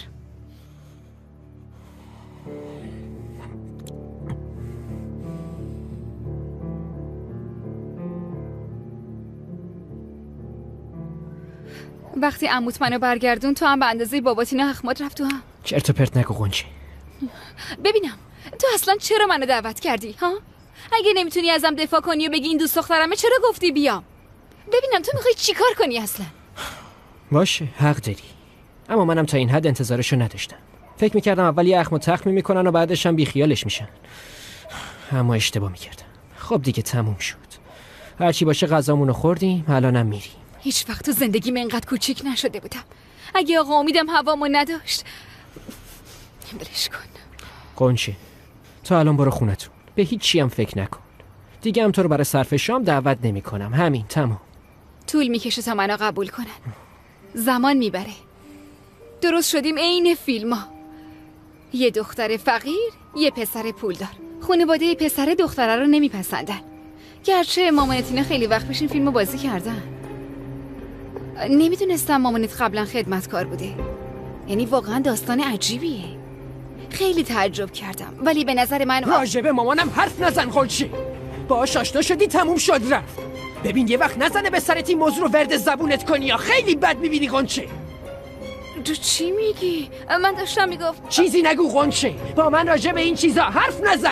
وقتی عموت منو برگردون تو هم به اندازه باباتینا اخمات رفت تو هم. چرت و پرت نگو قنچه. ببینم تو اصلا چرا منو دعوت کردی ها؟ اگه نمیتونی ازم دفاع کنی و بگی این دوست دخترمه چرا گفتی بیام؟ ببینم تو میخوای چیکار کنی اصلا؟ باشه حق داری، اما منم تا این حد انتظارشو نداشتم. فکر میکردم اول یه اخم و تخم میکنن و بعدش هم بیخیالش میشن، اما اشتباه میکردم. خب دیگه تموم شد، هرچی باشه غذامونو خوردیم، الانم میریم. هیچ وقت تو زندگیم اینقدر کوچیک نشده بودم. اگه آقا امیدم هوامو نداشت. بلش کن قنچه، تو الان برو خونتون، به هیچی هم فکر نکن. دیگه هم تو رو برای صرف شام دعوت نمی کنم. همین تمام. طول میکشه تا منو قبول کنن، زمان میبره. درست شدیم عین فیلما، یه دختر فقیر یه پسر پولدار. خانواده پسر دختره رو نمیپسندن، گرچه مامانتینا خیلی وقت پیش این فیلمو بازی کردن. نمیدونستم مامانت قبلا خدمتکار بوده، یعنی واقعا داستان عجیبیه. خیلی تعجب کردم، ولی به نظر من راجبه مامانم حرف نزن قنچه. باهاش آشنا شدی تموم شد رفت. ببین یه وقت نزنه به سرت این موضوع رو ورد زبونت کنی یا خیلی بد میبینی قنچه. تو چی میگی؟ من داشتم میگفت چیزی نگو قنچه، با من راجبه این چیزا حرف نزن.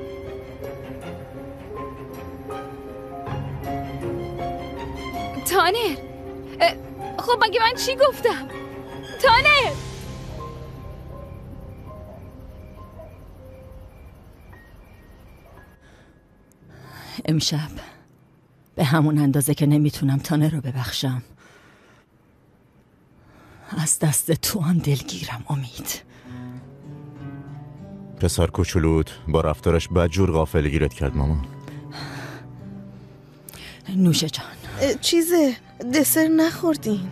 تانر، خب مگه من چی گفتم؟ تانر! امشب به همون اندازه که نمیتونم تانر رو ببخشم، از دست تو هم دلگیرم امید. پسر کوچولوت با رفتارش بدجور غافلگیرت کرد مامان. نوشه جان، دسر نخوردین؟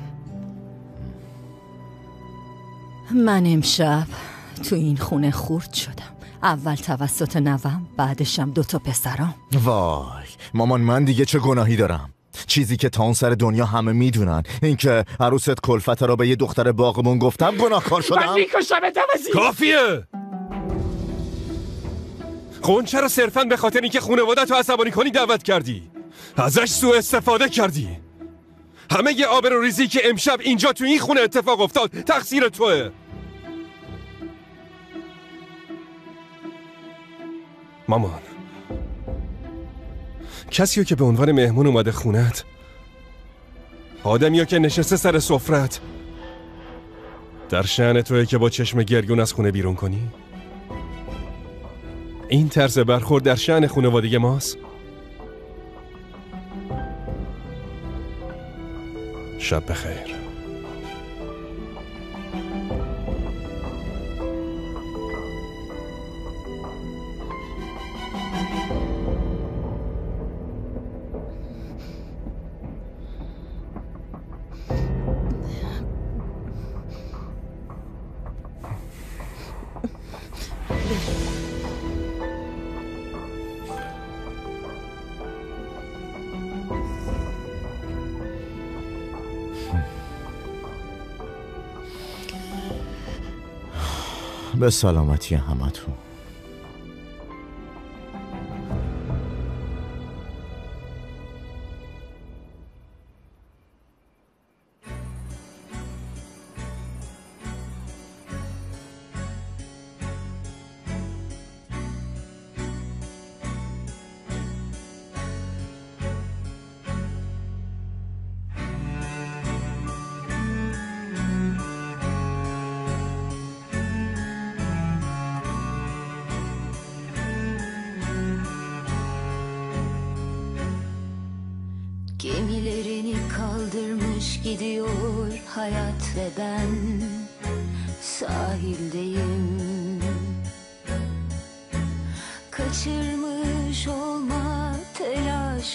من امشب تو این خونه خورد شدم. اول توسط نوام، بعدشم 2 پسرام. وای مامان، من دیگه چه گناهی دارم؟ چیزی که تا اون سر دنیا همه میدونن این که عروست کلفت را به یه دختر باغمون گفتم گناهکار شدم. من میکشمت عوضی. کافیه. قنچه رو صرفاً به خاطر اینکه خانواده‌تو عصبانی کنی دعوت کردی، ازش سوء استفاده کردی. همه ی آبروریزی که امشب اینجا تو این خونه اتفاق افتاد تقصیر توه. مامان، کسیو که به عنوان مهمون اومده خونت، آدمیو که نشسته سر سفرت، در شأن توه که با چشم گریون از خونه بیرون کنی؟ این طرز برخورد در شأن خانواده ماست؟ شب بخیر. به سلامتی همتون. Gemilerini kaldırmış gidiyor hayat ve ben sahildeyim. Kaçırmış olma telaşı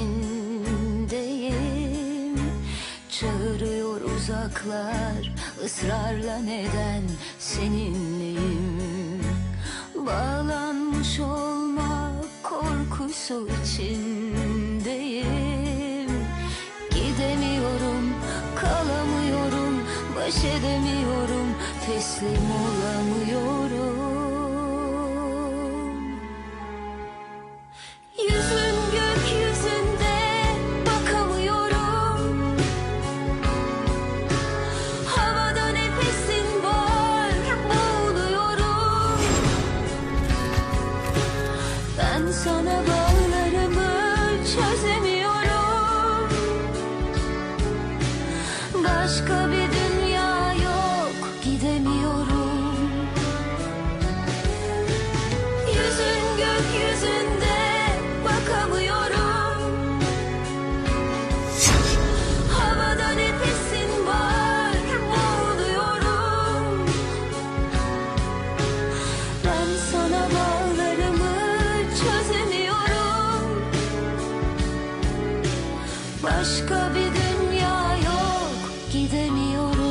içindeyim. Çağırıyor uzaklar ısrarla neden seninleyim. Bağlanmış olma korkusu içindeyim. Gidemiyorum, kalamıyorum, baş edemiyorum, teslim olamıyorum. Yüzün gökyüzünde bakamıyorum. Havada nefesin var, boğuluyorum. Ben sana bağlarımı çözemiyorum. Başka bir dünya yok, gidemiyorum. Yüzün gökyüzünde bakamıyorum. Havada nefesin var, boğuluyorum. Ben sana bağlarımı çözemiyorum. Başka bir dünya yok, gidemiyorum.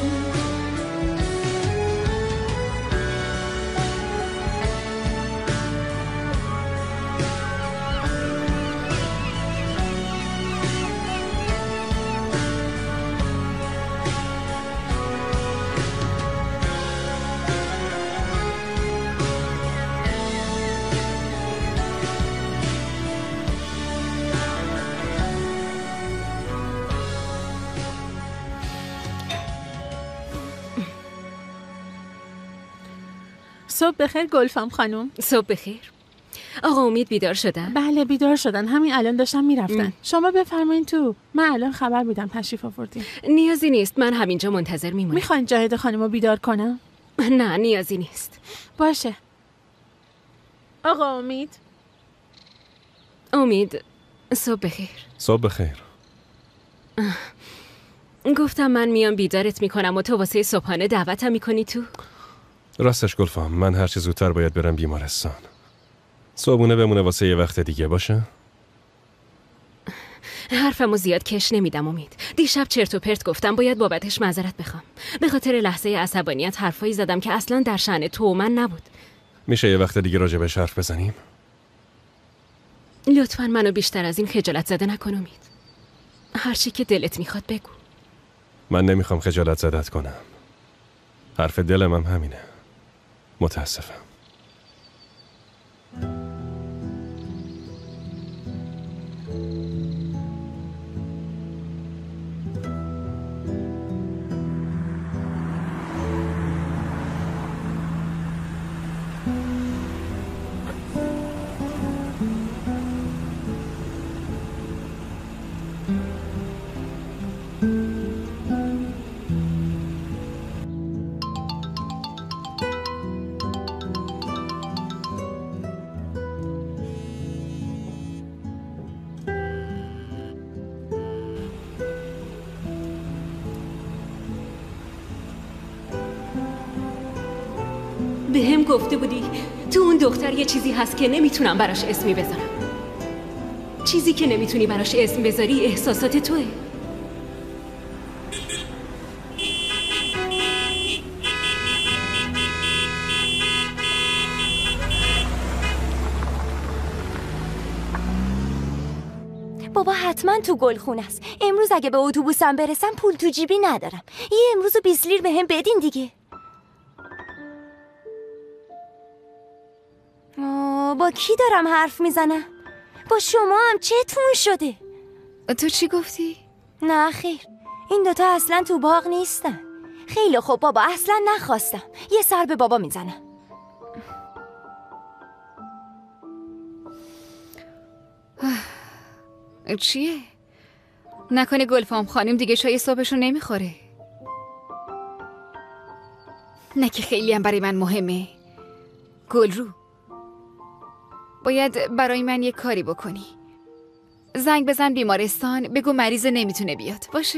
صبح بخیر گلفام خانم. صبح بخیر. آقا امید بیدار شدن؟ بله بیدار شدن، همین الان داشتن میرفتن. شما بفرمایین تو، من الان خبر میدم تشریف آوردین. نیازی نیست، من همینجا منتظر میمونم. میخواین جاهد خانمو بیدار کنم؟ نه نیازی نیست. باشه. آقا امید. امید صبح بخیر. صبح بخیر. گفتم من میام بیدارت میکنم و تو واسه صبحانه دعوتم میکنی تو؟ راستش گلفام، من هرچه زودتر باید برم بیمارستان. صبحونه بمونه واسه یه وقت دیگه باشه؟ حرفمو زیاد کش نمیدم امید. دیشب چرت و پرت گفتم، باید بابتش معذرت بخوام. به خاطر لحظه عصبانیت حرفایی زدم که اصلا در شأن تو و من نبود. میشه یه وقت دیگه راجبش حرف بزنیم؟ لطفاً منو بیشتر از این خجالت زده نکن امید. هر چی که دلت میخواد بگو. من نمیخوام خجالت زدت کنم. حرف دلم هم همینه. متاسفم. به هم گفته بودی تو اون دختر یه چیزی هست که نمیتونم براش اسمی بذارم. چیزی که نمیتونی براش اسم بذاری احساسات توه. بابا حتما تو گلخونه است. امروز اگه به اتوبوسم برسم پول تو جیبی ندارم. یه امروز 20 لیر بهم بدین دیگه. با کی دارم حرف میزنم؟ با شما هم چتون شده؟ تو چی گفتی؟ نه خیر، این دوتا اصلا تو باغ نیستن. خیلی خوب بابا، اصلا نخواستم. یه سر به بابا میزنم. چیه؟ نکنه گلفام خانم دیگه چای صبحشو نمیخوره؟ نه که خیلی هم برای من مهمه. گلرو، باید برای من یه کاری بکنی. زنگ بزن بیمارستان، بگو مریض نمیتونه بیاد. باشه؟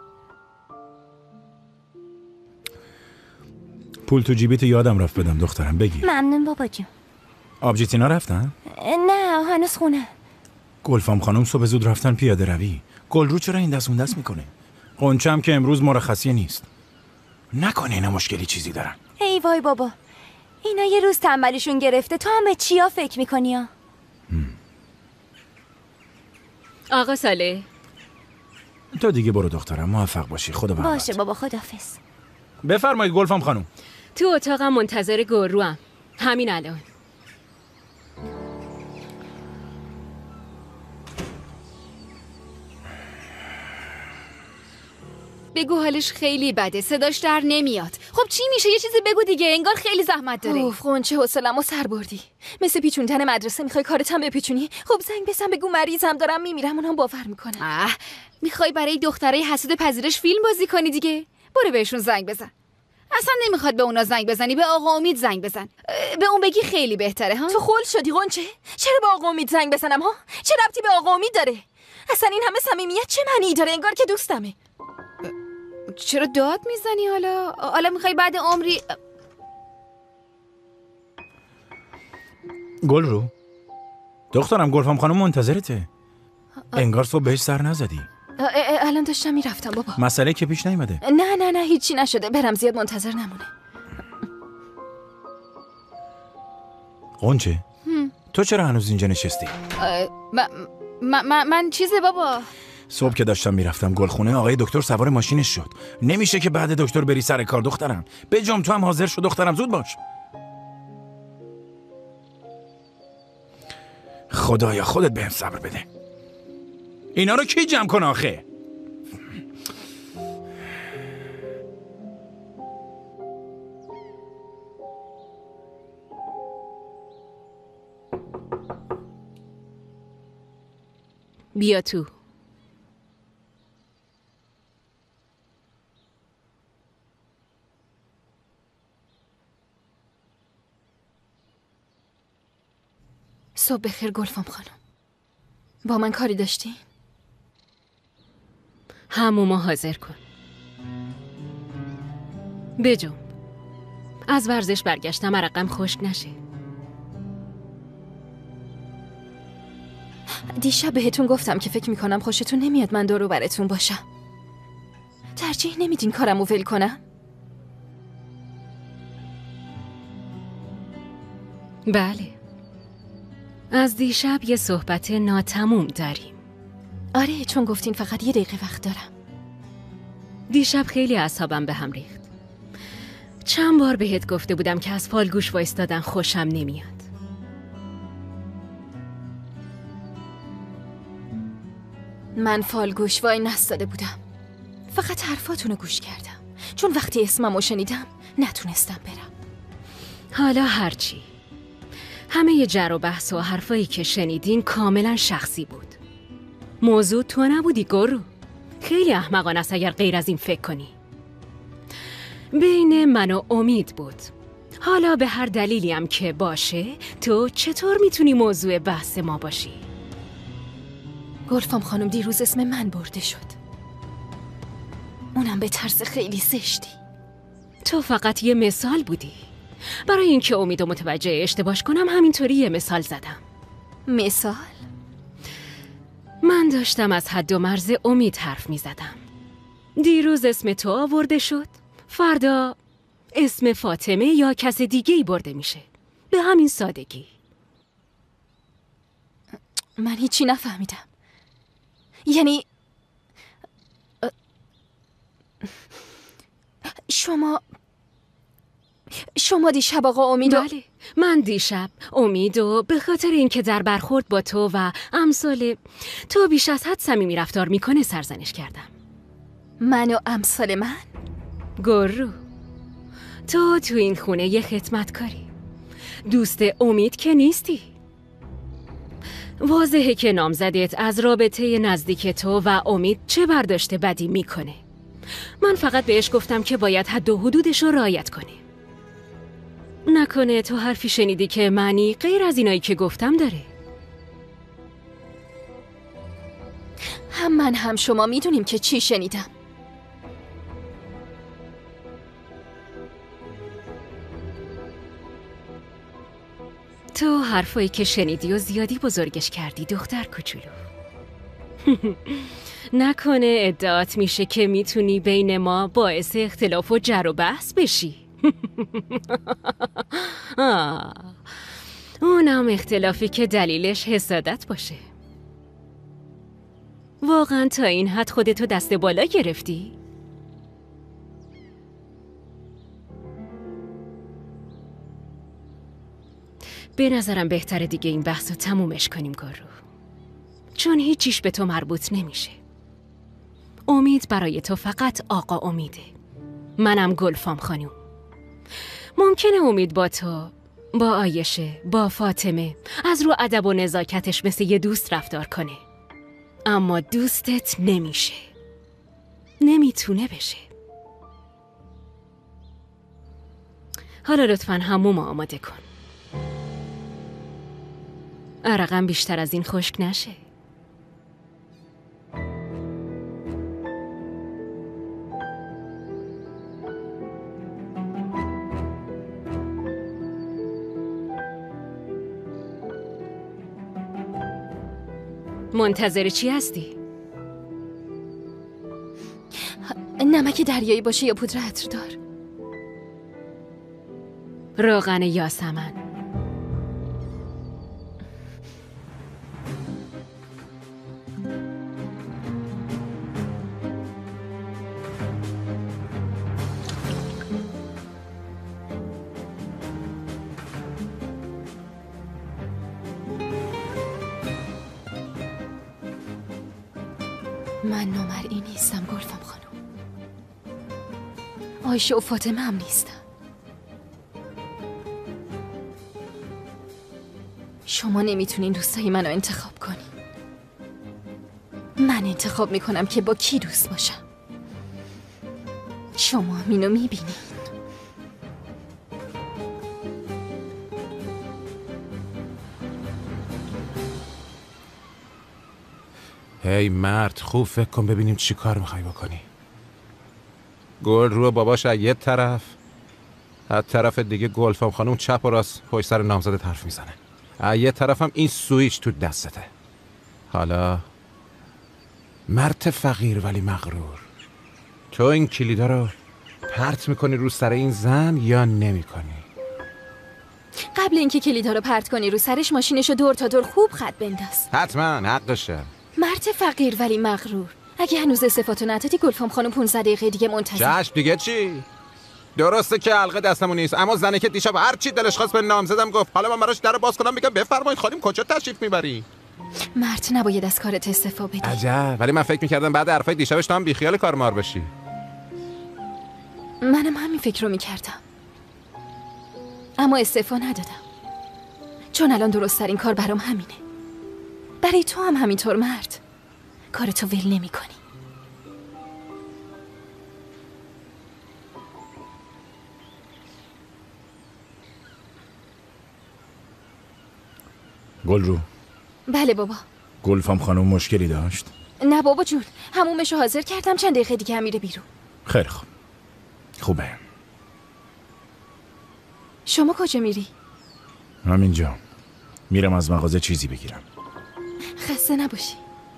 پول تو جیبیت یادم رفت بدم دخترم، بگی. ممنون بابا جون. آبجیتینا رفتن؟ نه هنوز خونه. گلفام خانم صبح زود رفتن پیاده روی. گلرو چرا این دست اون دست میکنه؟ قنچه هم که امروز مرخصی نیست. نکنه اینا مشکلی چیزی دارن. ای وای بابا، اینا یه روز تنبلیشون گرفته. تو هم به چیا فکر میکنی ها؟ آقا صالح، تو دیگه برو دخترم، موفق باشی. خدا برکت. باشه بابا، خداحافظ. بفرمایید گلفام خانم. تو اتاقم منتظر گلروام. همین الان. بگو حالش خیلی بده، صداش در نمیاد. خب چی میشه؟ یه چیزی بگو دیگه، انگار خیلی زحمت داره. اوف قنچه، حوصله‌مو سر بردی. مثل پیچوندن مدرسه میخوای کارت هم بپیچونی؟ خب زنگ بزن بگو مریضم دارم میمیرم، اونم باور میکنن. میخوای برای دخترای حسود پذیرش فیلم بازی کنی دیگه؟ برو بهشون زنگ بزن. اصلا نمیخواد به اونا زنگ بزنی، به آقا امید زنگ بزن. به اون بگی خیلی بهتره ها. تو خول شدی قنچه؟ چرا به آقا امید زنگ بزنم ها؟ چه ربطی به آقا امید داره؟ اصلا این همه صمیمیت چه معنی داره؟ انگار که دوستمه. چرا داد میزنی حالا میخوای بعد عمری؟ گلرو دخترم، گلفام خانم منتظرته. انگار صبح بهش سر نزدی. الان داشتم میرفتم بابا. مسئله که پیش نیومده. نه هیچی نشده، برم زیاد منتظر نمونه. قنچه تو چرا هنوز اینجا نشستی؟ من چیزه بابا. صبح که داشتم میرفتم گلخونه، آقای دکتر سوار ماشینش شد. نمیشه که بعد دکتر بری سر کار دخترم. بجام تو هم حاضر شو دخترم، زود باش. خدایا خودت بهم صبر بده. اینا رو کی جمع کن آخه؟ بیا تو. صبح بخیر گلفام خانم. با من کاری داشتی؟ هموما حاضر کن. بجنب. از ورزش برگشتم، عرقم خشک نشه. دیشب بهتون گفتم که فکر میکنم خوشتون نمیاد من دور و برتون باشم. ترجیح نمیدین کارمو ول کنم؟ بله. از دیشب یه صحبت ناتموم داریم. آره، چون گفتین فقط یه دقیقه وقت دارم. دیشب خیلی اعصابم به هم ریخت. چند بار بهت گفته بودم که از فالگوش وایستادن خوشم نمیاد. من فالگوش وای نستاده بودم. فقط حرفاتونو گوش کردم. چون وقتی اسممو شنیدم نتونستم برم. حالا هرچی. همه ی جر و بحث و حرفایی که شنیدین کاملا شخصی بود. موضوع تو نبودی گرو. خیلی احمقانه است اگر غیر از این فکر کنی. بین من و امید بود. حالا به هر دلیلی هم که باشه، تو چطور میتونی موضوع بحث ما باشی؟ گلفام خانم دیروز اسم من برده شد. اونم به طرز خیلی زشتی. تو فقط یه مثال بودی. برای اینکه امیدو متوجه اشتباهش کنم همینطوری یه مثال زدم. مثال؟ من داشتم از حد و مرز امید حرف می زدم. دیروز اسم تو آورده شد، فردا اسم فاطمه یا کس دیگه‌ای برده میشه. به همین سادگی. من هیچی نفهمیدم. یعنی شما دیشب آقا امیدو... بله، من دیشب امیدو به خاطر اینکه در برخورد با تو و امثال تو بیش از حد صمیمی رفتار میکنه سرزنش کردم. من و امثال من؟ گرو، تو این خونه یه خدمتکاری، دوست امید که نیستی. واضحه که نامزدت از رابطه نزدیک تو و امید چه برداشت بدی میکنه. من فقط بهش گفتم که باید حد و حدودش رو رعایت کنه. نکنه تو حرفی شنیدی که معنی غیر از اینایی که گفتم داره؟ هم من هم شما میدونیم که چی شنیدم. تو حرفایی که شنیدی و زیادی بزرگش کردی دختر کوچولو. نکنه ادعات میشه که میتونی بین ما باعث اختلاف و جر و بحث بشی. اونم اختلافی که دلیلش حسادت باشه. واقعا تا این حد خودتو دست بالا گرفتی؟ به نظرم بهتره دیگه این بحث رو تمومش کنیم گرو، چون هیچیش به تو مربوط نمیشه. امید برای تو فقط آقا امیده، منم گلفام خانوم. ممکنه امید با تو، با آیشه، با فاطمه از رو ادب و نزاکتش مثل یه دوست رفتار کنه، اما دوستت نمیشه، نمیتونه بشه. حالا لطفاً حموم آماده کن، عرقم بیشتر از این خشک نشه. منتظر چی هستی؟ نمک دریایی باشه یا پودر عطردار؟ روغن یاسمن. من نامرئی نیستم گلفام خانم. آیشه و فاطمه هم نیستم. شما نمیتونین دوستای منو انتخاب کنین. من انتخاب میکنم که با کی دوست باشم. شما اینو میبینین. هی مرد، خوب فکر کن ببینیم چی کار میخوای بکنی. گل رو باباش از یه طرف، از طرف دیگه گلفام خانم چپ و راست پشت سر نامزدت حرف میزنه. از یه طرف هم این سویچ تو دستته. حالا مرد فقیر ولی مغرور، تو این کلیدا رو پرت میکنی رو سر این زن یا نمیکنی؟ قبل اینکه کلیدا رو پرت کنی رو سرش ماشینشو دور تا دور خوب خط بنداز. حتما حقشه. مرد فقیر ولی مغرور. اگه هنوز استفاده ندادی گلفام خانم 15 دقیقه دیگه منتظر. چشم دیگه چی؟ درسته که حلقه دستمون نیست، اما زنه که دیشب هر چی دلش خواست به نامزدم گفت. حالا من براش در باز کنم بگم بفرمایید خانم کجا تشریف میبری؟ مرد نباید از کارت استعفا بدی. عجب، ولی من فکر میکردم بعد حرفای دیشبش تو هم بیخیال کارمار بشی. منم همین فکر رو میکردم، اما استعفا ندادم، چون الان درست ترین کار برام همینه. برای تو هم همینطور مرد، کارتو ول نمی کنی. گل رو. بله بابا. گلفام خانم مشکلی داشت؟ نه بابا جون، همومشو حاضر کردم، چند دقیقه دیگه هم میره بیرون. خیلی خوب. خوبه. شما کجا میری؟ همینجا. میرم از مغازه چیزی بگیرم. خسته نباشی.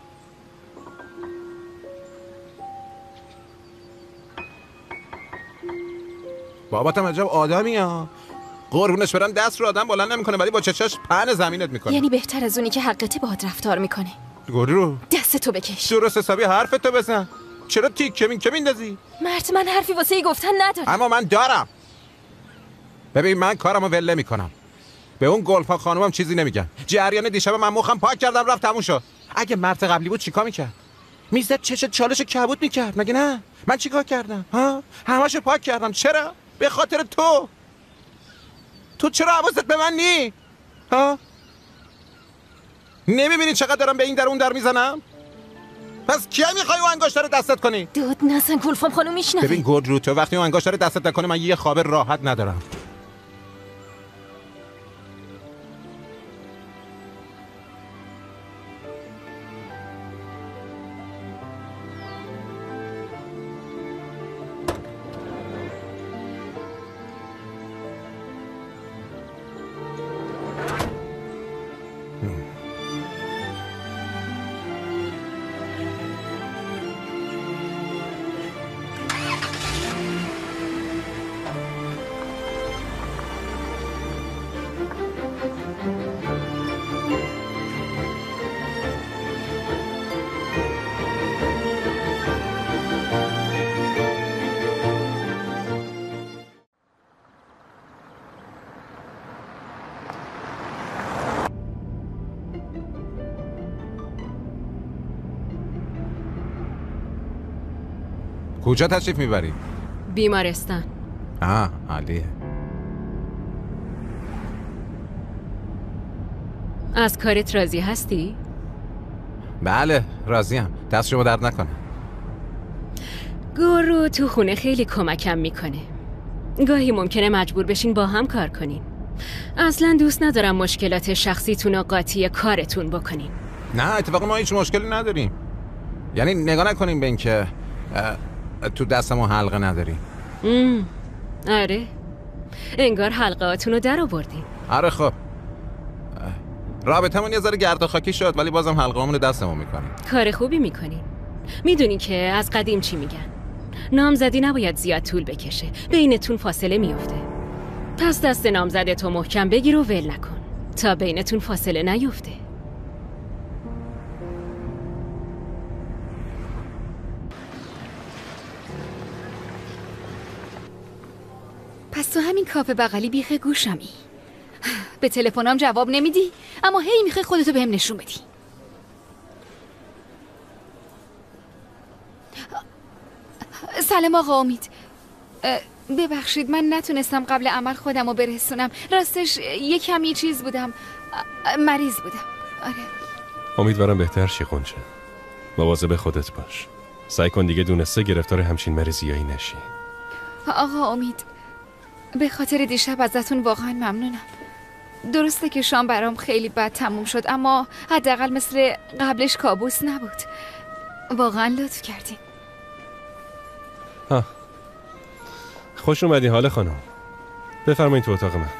باباتم عجب آدمی ها. قربونش برم دست رو آدم بلند نمیکنه ولی با چشاش پهن زمینت میکنه. یعنی بهتر از اونی که حقته باهات رفتار میکنه. گرو دستتو بکش. درست حسابی حرفتو بزن. چرا تیکه میندازی؟ مرد من حرفی واسه ای گفتن ندارم. اما من دارم. ببین من کارمو ول نمیکنم. به اون گلفا خانومم چیزی نمیگم. جریان دیشب من مخم پاک کردم رفت تموم شد. اگه مرد قبلی بود چیکار میکرد؟ میزد چش چالش کبود میکرد مگه نه؟ من چیکار کردم؟ ها؟ همه‌شو پاک کردم. چرا؟ به خاطر تو چرا حواست به من نی؟ ها؟ نمیبینی چقدر دارم به این در اون در میزنم؟ پس کی میخوای اون انگشتر رو دستت کنی؟ داد نزن گلفام خانم میشنوه. ببین گودرو، تو وقتی اون انگشتر رو دستت نکنه من یه خواب راحت ندارم. کجا تشریف میبری؟ بیمارستان. عالیه. از کارت راضی هستی؟ بله راضیم. دست شما درد نکنه. گورو تو خونه خیلی کمکم میکنه. گاهی ممکنه مجبور بشین با هم کار کنین. اصلا دوست ندارم مشکلات شخصیتون و قاطی کارتون بکنین. نه اتفاقا ما هیچ مشکلی نداریم. یعنی نگاه نکنیم به این که تو دستمون حلقه نداریم. آره انگار حلقه‌هاتون رو در آوردین. آره خب رابطمون یه ذره گرد و خاکی شد ولی بازم حلقه‌هامون رو دستمون میکنیم. کار خوبی میکنین. میدونی که از قدیم چی میگن؟ نامزدی نباید زیاد طول بکشه، بینتون فاصله میفته. پس دست نامزدتو محکم بگیر و ول نکن تا بینتون فاصله نیفته. پس تو همین کافه بغلی بیخ گوشمی. به تلفنم جواب نمیدی اما هی میخوای خودتو بهم نشون بدی. سلام آقا امید. ببخشید من نتونستم قبل عمل خودم رو برسونم. راستش یه کمی چیز بودم، مریض بودم. آره امیدوارم بهتر شی قنچه. مواظب خودت باش. سعی کن دیگه دونسته گرفتار همچین مریضیایی نشی. آقا امید به خاطر دیشب ازتون واقعا ممنونم. درسته که شام برام خیلی بد تموم شد اما حداقل مثل قبلش کابوس نبود. واقعا لطف کردین. خوش اومدی حال خانم. بفرمایید تو اتاق من.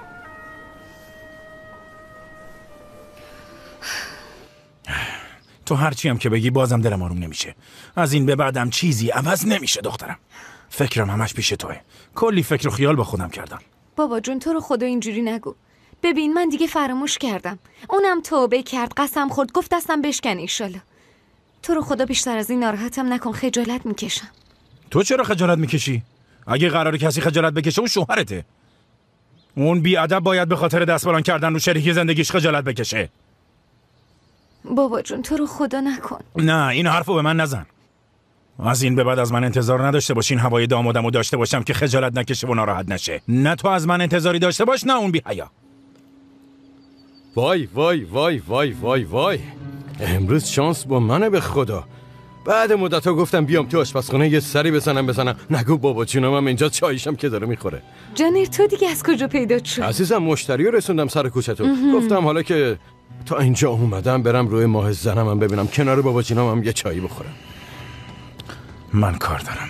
تو هرچی هم که بگی بازم دلم آروم نمیشه. از این به بعدم چیزی عوض نمیشه دخترم. فکرم همش پیش توه. کلی فکر و خیال با خودم کردم. بابا جون تو رو خدا اینجوری نگو. ببین من دیگه فراموش کردم. اونم توبه کرد، قسم خورد، گفت دستم بشکن ایشالا. تو رو خدا بیشتر از این ناراحتم نکن، خجالت میکشم. تو چرا خجالت میکشی؟ اگه قراره کسی خجالت بکشه اون شوهرته. اون بیادب باید به خاطر دست بلند کردن رو شریک زندگیش خجالت بکشه. بابا جون تو رو خدا نکن. نه این حرفو به من نزن. از این به بعد از من انتظار نداشته باشین هوای دامادمو داشته باشم که خجالت نکشه و ناراحت نشه. نه تو از من انتظاری داشته باش نه اون بی حیا. وای وای وای وای وای وای، امروز شانس با منه به خدا. بعد مدت‌ها گفتم بیام تو آشپزخونه یه سری بزنم. نگو بابا جونم هم اینجا چایشم که داره میخوره. جانیر تو دیگه از کجا پیدا شد؟ عزیزم مشتری رو رسوندم سر کوچه تو. گفتم حالا که تا اینجا اومدم برم روی ماه زنم هم ببینم کنار بابا جونم هم یه چایی بخورم. من کار دارم.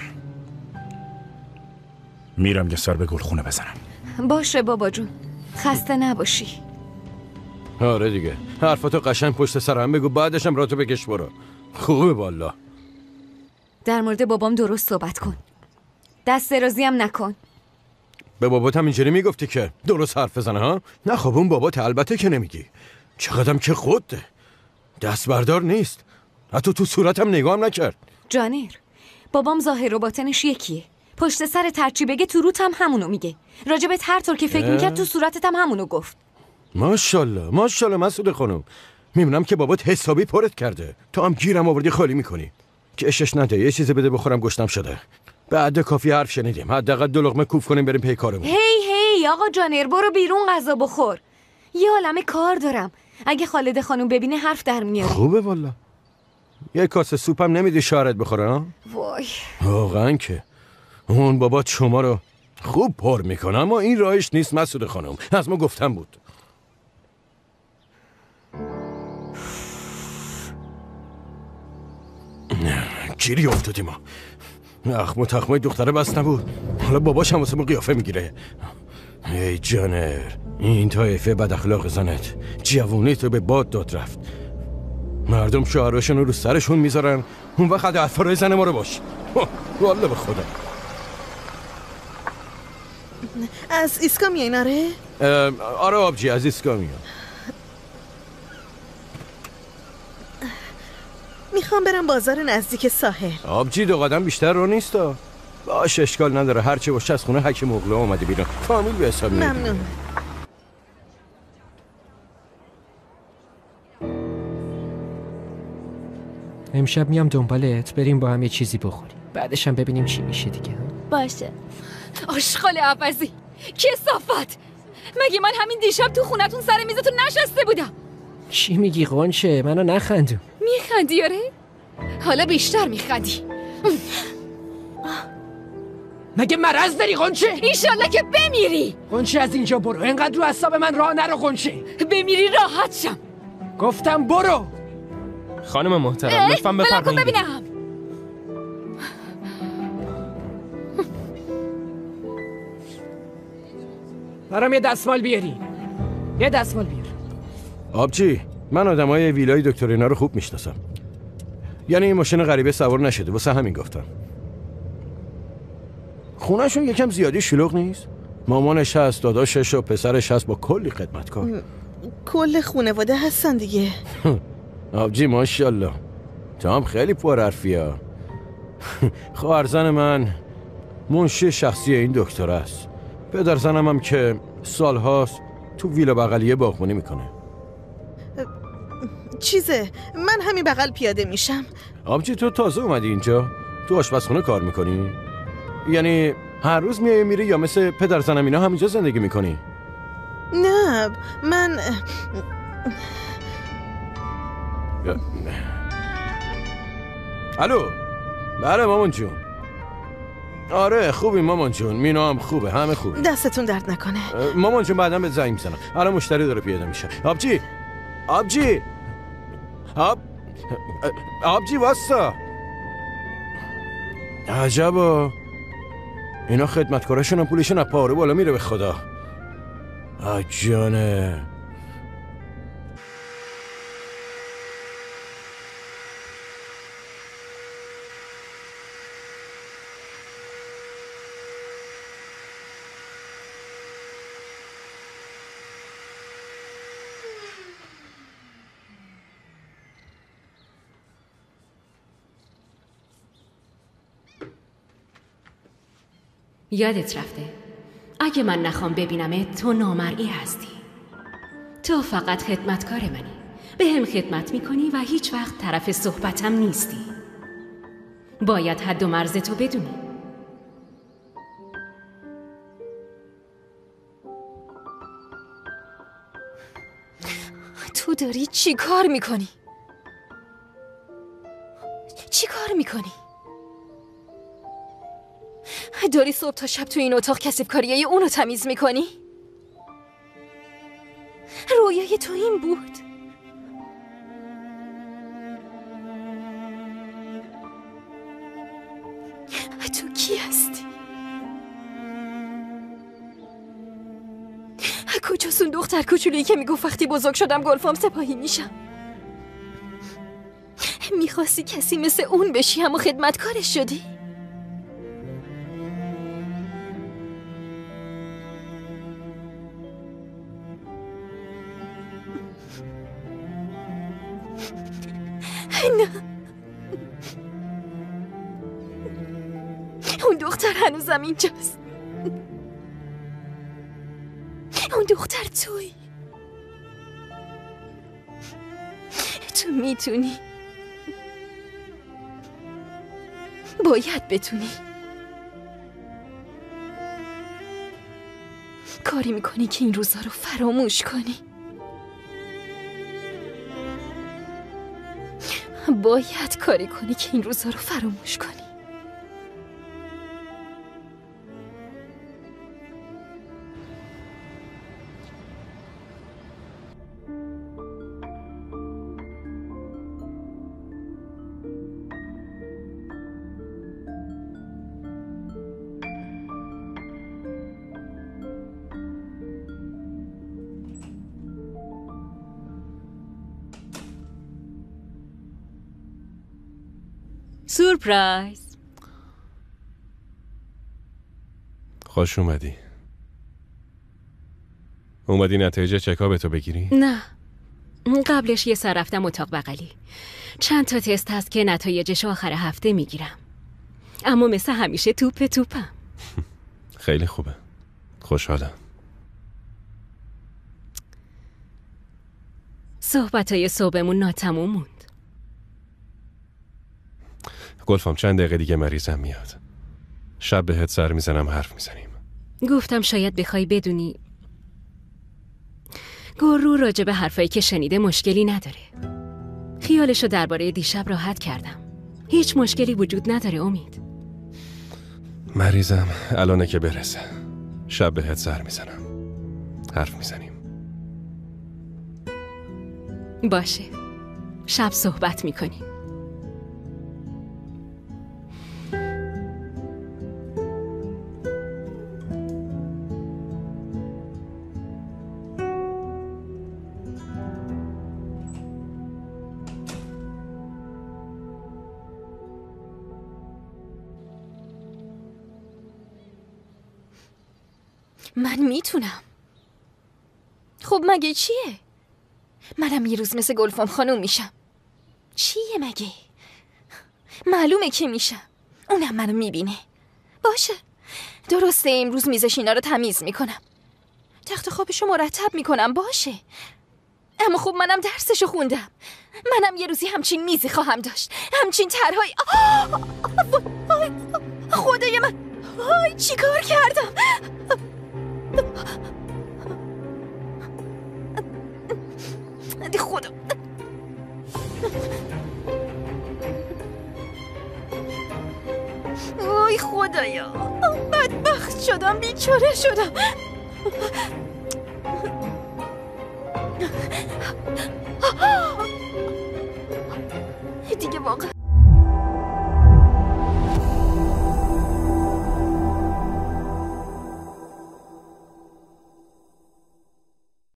میرم یه سر به گلخونه بزنم. باشه بابا جون، خسته نباشی. آره دیگه حرفاتو قشنگ پشت سرم بگو بعدش هم راتو بکش برو. خوبه والا. در مورد بابام درست صحبت کن. دست درازی هم نکن. به بابات هم اینجوری میگفتی که درست حرف بزنه ها؟ نه خب اون بابات البته که نمیگی. چقدرم که خود دست بردار نیست. حتی تو صورتم نگاهم نکرد. جانیر بابام ظاهر و باطنش یکیه. پشت سر ترچی بگه تو روت هم همونو میگه. راجبت هر طور که فکر میکرد تو صورتت هم همونو گفت. ماشاءالله ماشاءالله مسعود خانم، میبینم که بابات حسابی پرت کرده. تو هم گیرم آوردی خالی میکنی. که اشش نده، یه چیزی بده بخورم، گشتم شده. بعد کافی حرف شنیدیم، حداقل 2 لقمه کوف کنیم بریم پی کارمون. هی آقا جانر، برو بیرون غذا بخور. یه عالمه کار دارم. اگه خالد خانم ببینه حرف در میاره. خوبه والا. یه کاسه سوپم نمیدی شوهرت بخوره ها؟ وای واقعا که اون بابا شما رو خوب پر میکنه، اما این راهش نیست مسعود خانم. از ما گفتم بود. گیری افتادیم ما. اخم و تخمای دختره بس نبود، حالا باباش هم واسه ما قیافه میگیره. ای جانر، این طایفه بد اخلاق زنت جوونی تو به باد داد رفت. مردم شعراشون رو سرشون میذارن، اون وقت عطفرای زن ما رو باش. والله به خدا. از ایسکا میای ناره؟ آره آبجی، از ایسکا میام. میخوام برم بازار نزدیک ساحل. آبجی 2 قدم بیشتر رو نیستا. باش اشکال نداره، هرچی باشه از خونه حکیم مغلا اومده بیرون. فامیل به حساب میاد. ممنون. امشب میام دنبالت، بریم با هم یه چیزی بخوریم، بعدش هم ببینیم چی میشه دیگه. باشه. آشغال عوضی، کثافت. مگه من همین دیشب تو خونتون سر میزتون نشسته بودم؟ چی میگی قنچه؟ منو نخندون. میخندی آره؟ حالا بیشتر میخندی. مگه مرض داری قنچه؟ ایشالله که بمیری. قنچه از اینجا برو، اینقدر رو اعصاب من راه نرو قنچه. بمیری راحت شم. گفتم برو. خانم محترم لطفاً بفرمایید. ببینم. برام یه دستمال بیاری. یه دستمال بیار. آبجی، من آدمای ویلای دکتر اینا رو خوب میشناسم. یعنی این ماشین غریبه سوار نشده، واسه همین گفتم. خونهشون یکم زیادی شلوغ نیست؟ مامانش هست، داداشش و پسرش هست با کلی خدمتکار. کل خانواده هستن دیگه. آبجی ماشاءالله، تو هم خیلی پرحرفی ها. خواهر زن من منشی شخصی این دکتر است. پدر زنم هم که سالهاست تو ویلا بغلیه باغبونی میکنه. چیزه، من همین بغل پیاده میشم. آبجی تو تازه اومدی اینجا؟ تو آشپزخونه کار میکنی؟ یعنی هر روز میای میری یا مثل پدر زنم اینا همینجا زندگی میکنی؟ نه من الو. بله مامان جون. آره خوبی مامان جون، مینا هم خوبه، همه خوبه. دستتون درد نکنه. مامان جون بعدم به زنگ میزنم، الان مشتری داره پیاده میشه. آبجی آبجی واسا. عجبا، اینا خدمتکارشون هم پولشون از پاره بالا میره به خدا. جانه. یادت رفته اگه من نخوام ببینمت تو نامرئی هستی. تو فقط خدمتکار منی، به هم خدمت میکنی و هیچ وقت طرف صحبتم نیستی. باید حد و مرز تو بدونی. تو داری چی کار میکنی؟ چی کار میکنی؟ داری صبح تا شب تو این اتاق کسب کاریه اونو تمیز میکنی؟ رویای تو این بود؟ تو کی هستی؟ کجاست اون دختر کوچولویی که میگفت وقتی بزرگ شدم گلفام سپاهی میشم؟ میخواستی کسی مثل اون بشی اما خدمتکارش شدی؟ نه، اون دختر هنوزم اینجاست. اون دختر تویی. تو میتونی، باید بتونی. کاری میکنی که این روزا رو فراموش کنی. باید کاری کنی که این روزا رو فراموش کنی. سورپرایز. خوش اومدی. اومدی نتایج چکابتو بگیری؟ نه، قبلش یه سر رفتم اتاق بغلی. چند تا تست هست که نتایجش آخر هفته میگیرم، اما مثل همیشه توپم. خیلی خوبه، خوشحالم. صحبتای صبحمون ناتموم موند. گلفام چند دقیقه دیگه مریضم میاد. شب بهت سر میزنم، حرف میزنیم. گفتم شاید بخوای بدونی گرو راجع به حرفایی که شنیده مشکلی نداره. خیالشو درباره دیشب راحت کردم. هیچ مشکلی وجود نداره امید. مریضم الانه که برسه. شب بهت سر میزنم، حرف میزنیم. باشه، شب صحبت میکنیم. من میتونم. خب مگه چیه؟ منم یه روز مثل گلفام خانوم میشم. چیه مگه؟ معلومه که میشم. اونم منو میبینه. باشه، درسته امروز میزش اینا رو تمیز میکنم، تخت خوابشو مرتب میکنم. باشه، اما خب منم درسشو خوندم. منم یه روزی همچین میزی خواهم داشت، همچین طرحهای. خدای من، چی کار کردم؟ خدا، وای خدایا، بدبخت شدم، بیچاره شدم. دیگه واقعا